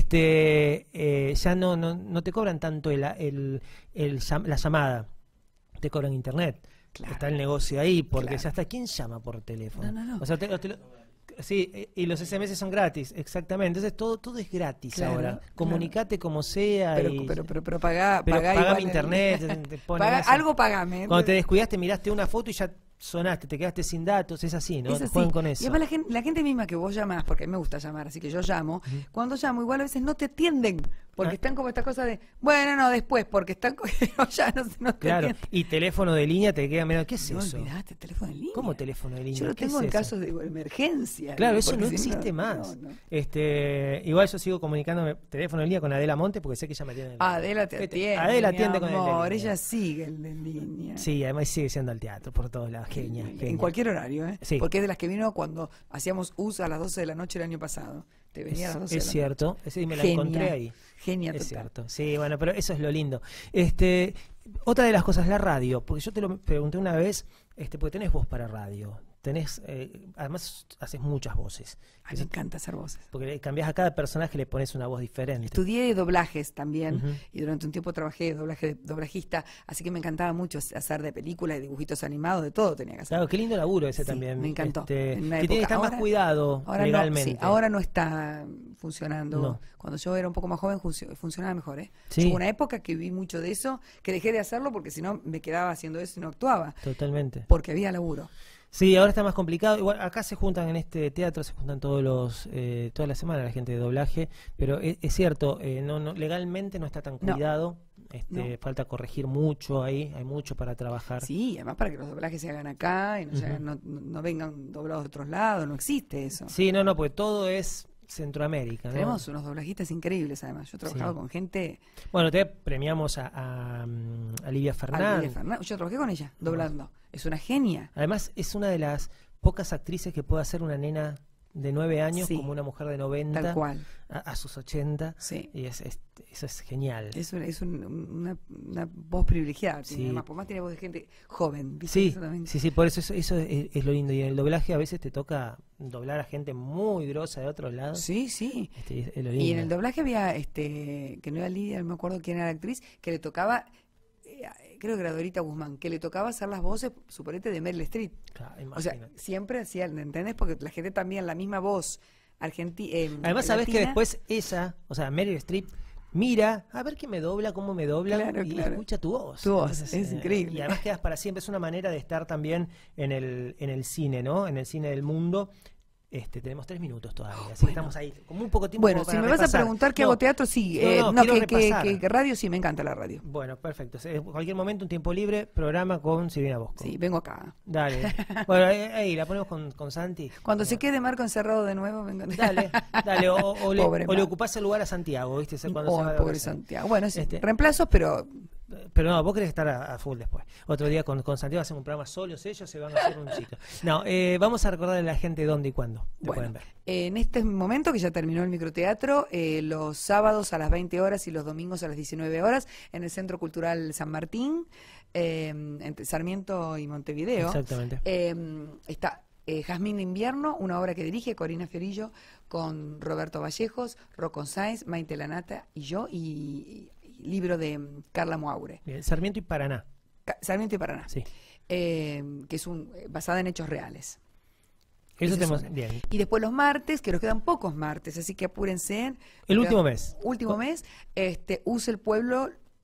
C: este, eh, ya no, no, no te cobran tanto el, el, el llam- la llamada, te cobran internet.
D: Claro.
C: Está el negocio ahí, porque
D: Claro.
C: ya está. ¿Quién llama por teléfono?
D: No, no, no.
C: O sea, te- te lo- sí, eh, y los S M S son gratis, exactamente. Entonces todo, todo es gratis
D: Claro,
C: ahora.
D: claro.
C: Comunicate como sea.
D: Pero,
C: y,
D: pero, pero, pero pagá,
C: pero
D: pagá
C: pagame
D: igual el-
C: internet, te ponen
D: Pagá-
C: eso.
D: algo pagame.
C: Cuando te descuidaste, miraste una foto y ya sonaste, te quedaste sin datos, es así, ¿no?
D: Es
C: Te
D: así.
C: juegan con
D: Y
C: eso.
D: además la gente, la gente misma que vos llamás, porque a mí me gusta llamar, así que yo llamo, cuando llamo igual a veces no te atienden, porque
C: Ah.
D: están como esta cosa de, bueno, no, después, porque están co- ya no, no te
C: Claro,
D: atienden.
C: y teléfono de línea te queda menos. ¿Qué es
D: No
C: eso?
D: olvidaste el teléfono de línea.
C: ¿Cómo teléfono de línea?
D: Yo lo
C: ¿Qué
D: tengo
C: es
D: en
C: eso?
D: casos de emergencia.
C: Claro, eso
D: porque
C: no
D: si
C: existe más.
D: no, no.
C: Este, igual yo sigo comunicándome teléfono de línea con Adela Monte porque sé que ella me atiende. en línea.
D: Adela te
C: Este,
D: atiende.
C: Adela
D: mi
C: atiende con el de
D: amor,
C: línea.
D: ella sigue el de línea.
C: Sí, además sigue siendo al teatro por todos lados. Genia,
D: En
C: genia.
D: cualquier horario, ¿eh?
C: Sí.
D: Porque es de las que vino cuando hacíamos U S A a las doce de la noche el año pasado. Te venía a las
C: Es,
D: doce
C: es
D: de la
C: cierto, sí, me la
D: Genia,
C: encontré ahí.
D: Genia
C: Es
D: total.
C: cierto, sí, bueno, pero eso es lo lindo. Este, otra de las cosas, la radio, porque yo te lo pregunté una vez, este, porque tenés voz para radio, tenés, eh, además haces muchas voces,
D: Ay, me encanta hacer voces.
C: porque le cambiás a cada personaje, le pones una voz diferente.
D: Estudié doblajes también
C: Ujú.
D: y durante un tiempo trabajé de doblaje de doblajista, así que me encantaba mucho hacer de películas, de dibujitos animados, de todo tenía que hacer.
C: Claro, qué lindo laburo ese
D: Sí,
C: también.
D: me encantó.
C: este,
D: En una
C: que tiene que
D: época.
C: estar más
D: Ahora-
C: cuidado
D: Ahora
C: legalmente.
D: no, sí, ahora no está funcionando.
C: No.
D: Cuando yo era un poco más joven funcio- funcionaba mejor, ¿eh?
C: Sí.
D: Yo hubo una época que vi mucho de eso, que dejé de hacerlo porque si no me quedaba haciendo eso y no actuaba,
C: Totalmente.
D: porque había laburo.
C: Sí, ahora está más complicado. Igual acá se juntan en este teatro, se juntan todos los, eh, toda la semana la gente de doblaje, pero es, es cierto, eh, no, no, legalmente no está tan
D: No.
C: cuidado. Este,
D: No.
C: falta corregir mucho ahí, hay mucho para trabajar.
D: Sí, además para que los doblajes se hagan acá y no, se
C: Ujú.
D: hagan- no, no- no vengan doblados de otros lados, no existe eso.
C: Sí, no, no, porque todo es Centroamérica, ¿no?
D: Tenemos unos doblajistas increíbles además. Yo he trabajado
C: Sí.
D: con gente...
C: Bueno, te premiamos a, a, mm, a Livia
D: Ah,
C: Fernández.
D: Lidia Fernández. Yo trabajé con ella, doblando. Es una genia.
C: Además, es una de las pocas actrices que puede hacer una nena de nueve años
D: Sí.
C: como una mujer de noventa
D: Tal cual.
C: a, a sus ochenta.
D: Sí.
C: Y es, es- eso es genial.
D: Es, un- es un- una, una voz privilegiada. Tiene,
C: Sí.
D: además, por más tiene voz de gente joven. ¿viste?
C: Sí,
D: Eso también-
C: sí, sí, por eso eso, eso es, es lo lindo. Y en el doblaje a veces te toca doblar a gente muy grosa de otros lados.
D: Sí, sí.
C: Este, es, es lo lindo.
D: Y en el doblaje había, este que no era Lidia, no me acuerdo quién era la actriz, que le tocaba, eh, creo que era Dorita Guzmán, que le tocaba hacer las voces, suponete, de Meryl Streep.
C: Claro,
D: O sea,
C: imagínate.
D: siempre hacía, ¿entendés? Porque la gente también, la misma voz argentina.
C: Además, sabes que después esa, o sea, Meryl Streep, mira, a ver qué me dobla, cómo me dobla,
D: Claro,
C: y
D: claro.
C: escucha tu voz.
D: Tu voz, es increíble.
C: Y además quedas para siempre. Es una manera de estar también en el, en el cine, ¿no? En el cine del mundo. Este, tenemos tres minutos todavía, así que
D: Bueno.
C: estamos ahí, con muy poco tiempo.
D: Bueno,
C: como
D: si
C: para
D: me vas a
C: repasar.
D: preguntar qué
C: No,
D: hago teatro, sí.
C: no,
D: eh,
C: no,
D: no,
C: quiero
D: que, que,
C: repasar.
D: que- que radio, sí, me encanta la radio.
C: Bueno, perfecto. En cualquier momento, un tiempo libre, programa con Silvina Bosco.
D: Sí, vengo acá.
C: Dale. Bueno, ahí, ahí, la ponemos con, con Santi.
D: Cuando se quede Marco encerrado de nuevo, vengo.
C: Dale, dale. O, o le,
D: Pobre
C: o le
D: Marco.
C: ocupás el lugar a Santiago, ¿viste? Cuando
D: Oh,
C: se va de
D: pobre
C: vacaciones.
D: Santiago. Bueno, sí,
C: Este-
D: reemplazos, pero
C: Pero no, vos querés estar a, a full después. Otro día con, con Santiago hacemos un programa solos, ellos se van a hacer un chico. No, eh, vamos a recordarle a la gente dónde y cuándo te
D: bueno,
C: pueden ver.
D: en este momento que ya terminó el microteatro, eh, los sábados a las veinte horas y los domingos a las diecinueve horas en el Centro Cultural San Martín, eh, entre Sarmiento y Montevideo.
C: Exactamente.
D: Eh, está eh, Jazmín de Invierno, una obra que dirige Corina Fiorillo con Roberto Vallejos, Rocco Sáenz, Maite Lanata y yo, y, y libro de mm, Carla Moaure,
C: Bien, Sarmiento y Paraná.
D: Ca- Sarmiento y Paraná,
C: Sí.
D: eh, que es un, eh, basada en hechos reales.
C: Eso
D: Ese
C: tenemos.
D: es uno.
C: Bien.
D: Y después los martes, que nos quedan pocos martes, así que apúrense.
C: El
D: Nos
C: último
D: queda-
C: mes.
D: Último mes, este, Use el Pueblo,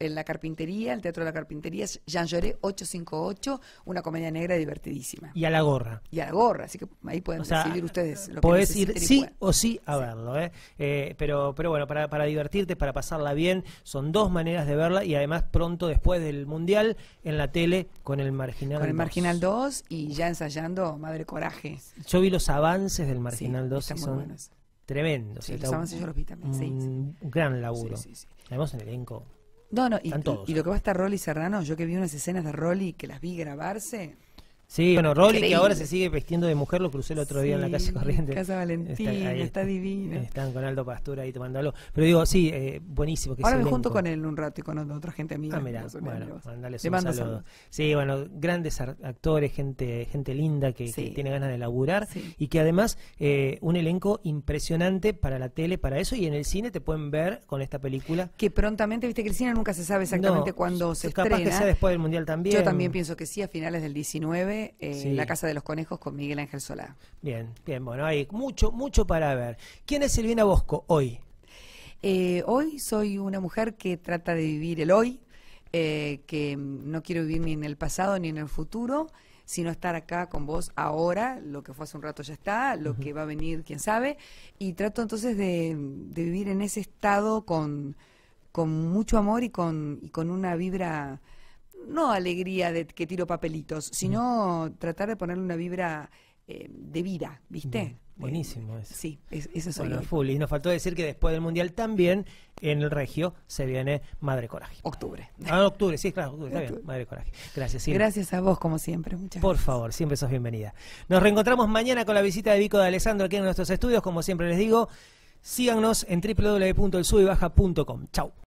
D: en la Carpintería, el Teatro de la Carpintería, Jean Lloré ochocientos cincuenta y ocho, una comedia negra divertidísima.
C: Y a la gorra.
D: Y a la gorra, así que ahí pueden
C: O sea,
D: decidir ustedes lo que
C: podés ir
D: necesiten y
C: sí
D: puedan.
C: o sí a
D: Sí.
C: verlo, ¿eh? Eh, pero, pero bueno, para, para divertirte, para pasarla bien, son dos maneras de verla y además pronto después del Mundial en la tele con el Marginal
D: Con el
C: dos.
D: Marginal dos y ya ensayando Madre Coraje.
C: Yo vi los avances del Marginal
D: Sí,
C: dos
D: están
C: y
D: muy
C: son
D: buenos.
C: tremendos.
D: Sí,
C: Está
D: los avances yo los vi también, sí,
C: un gran laburo.
D: Sí, sí, sí.
C: Además, un elenco.
D: No, no, y,
C: Están todos.
D: y lo que va a estar Rolly Serrano, yo que vi unas escenas de Rolly que las vi grabarse.
C: Sí, bueno, Rolly, que
D: Increíble.
C: ahora se sigue vistiendo de mujer, lo crucé el otro día en la
D: Sí,
C: calle Corrientes.
D: Casa Valentina,
C: ahí,
D: está divina.
C: Están con Aldo Pastura ahí tomando algo. Pero digo, sí, eh, buenísimo. Que
D: Ahora
C: ese
D: me junto
C: elenco.
D: con él un rato y con otra gente amiga.
C: Ah, mira,
D: Los
C: bueno,
D: amigos.
C: mandales
D: Le
C: un
D: mando
C: saludo.
D: saludos.
C: Sí, bueno, grandes ar- actores, gente gente linda que,
D: Sí.
C: que tiene ganas de laburar
D: Sí.
C: y que además eh, un elenco impresionante para la tele, para eso, y en el cine te pueden ver con esta película.
D: Que prontamente, viste que el cine nunca se sabe exactamente
C: No,
D: cuándo se
C: capaz
D: estrena.
C: que sea después del Mundial también.
D: Yo también pienso que sí, a finales del diecinueve, eh,
C: Sí.
D: en La Casa de los Conejos con Miguel Ángel Solá.
C: Bien, bien, bueno, hay mucho, mucho para ver. ¿Quién es Silvina Bosco hoy?
D: Eh, hoy soy una mujer que trata de vivir el hoy, eh, que no quiero vivir ni en el pasado ni en el futuro, sino estar acá con vos ahora, lo que fue hace un rato ya está, lo que va a venir, quién sabe, y trato entonces de, de vivir en ese estado con, con mucho amor y con, y con una vibra, no alegría de que tiro papelitos, sino tratar de ponerle una vibra eh, de vida, ¿viste?
C: Bien, buenísimo
D: Eh,
C: eso.
D: Sí, es, eso soy
C: Bueno,
D: hoy.
C: full. Y nos faltó decir que después del Mundial también en el Regio se viene Madre Coraje.
D: Octubre.
C: Ah, octubre, sí, claro, octubre, está bien.
D: Octubre.
C: Madre Coraje. Gracias, Silvia.
D: Gracias a vos, como siempre. Muchas
C: Por
D: gracias.
C: favor, siempre sos bienvenida. Nos reencontramos mañana con la visita de Vico de Alessandro aquí en nuestros estudios. Como siempre les digo, síganos en doble u doble u doble u punto el sube y baja punto com. Chau.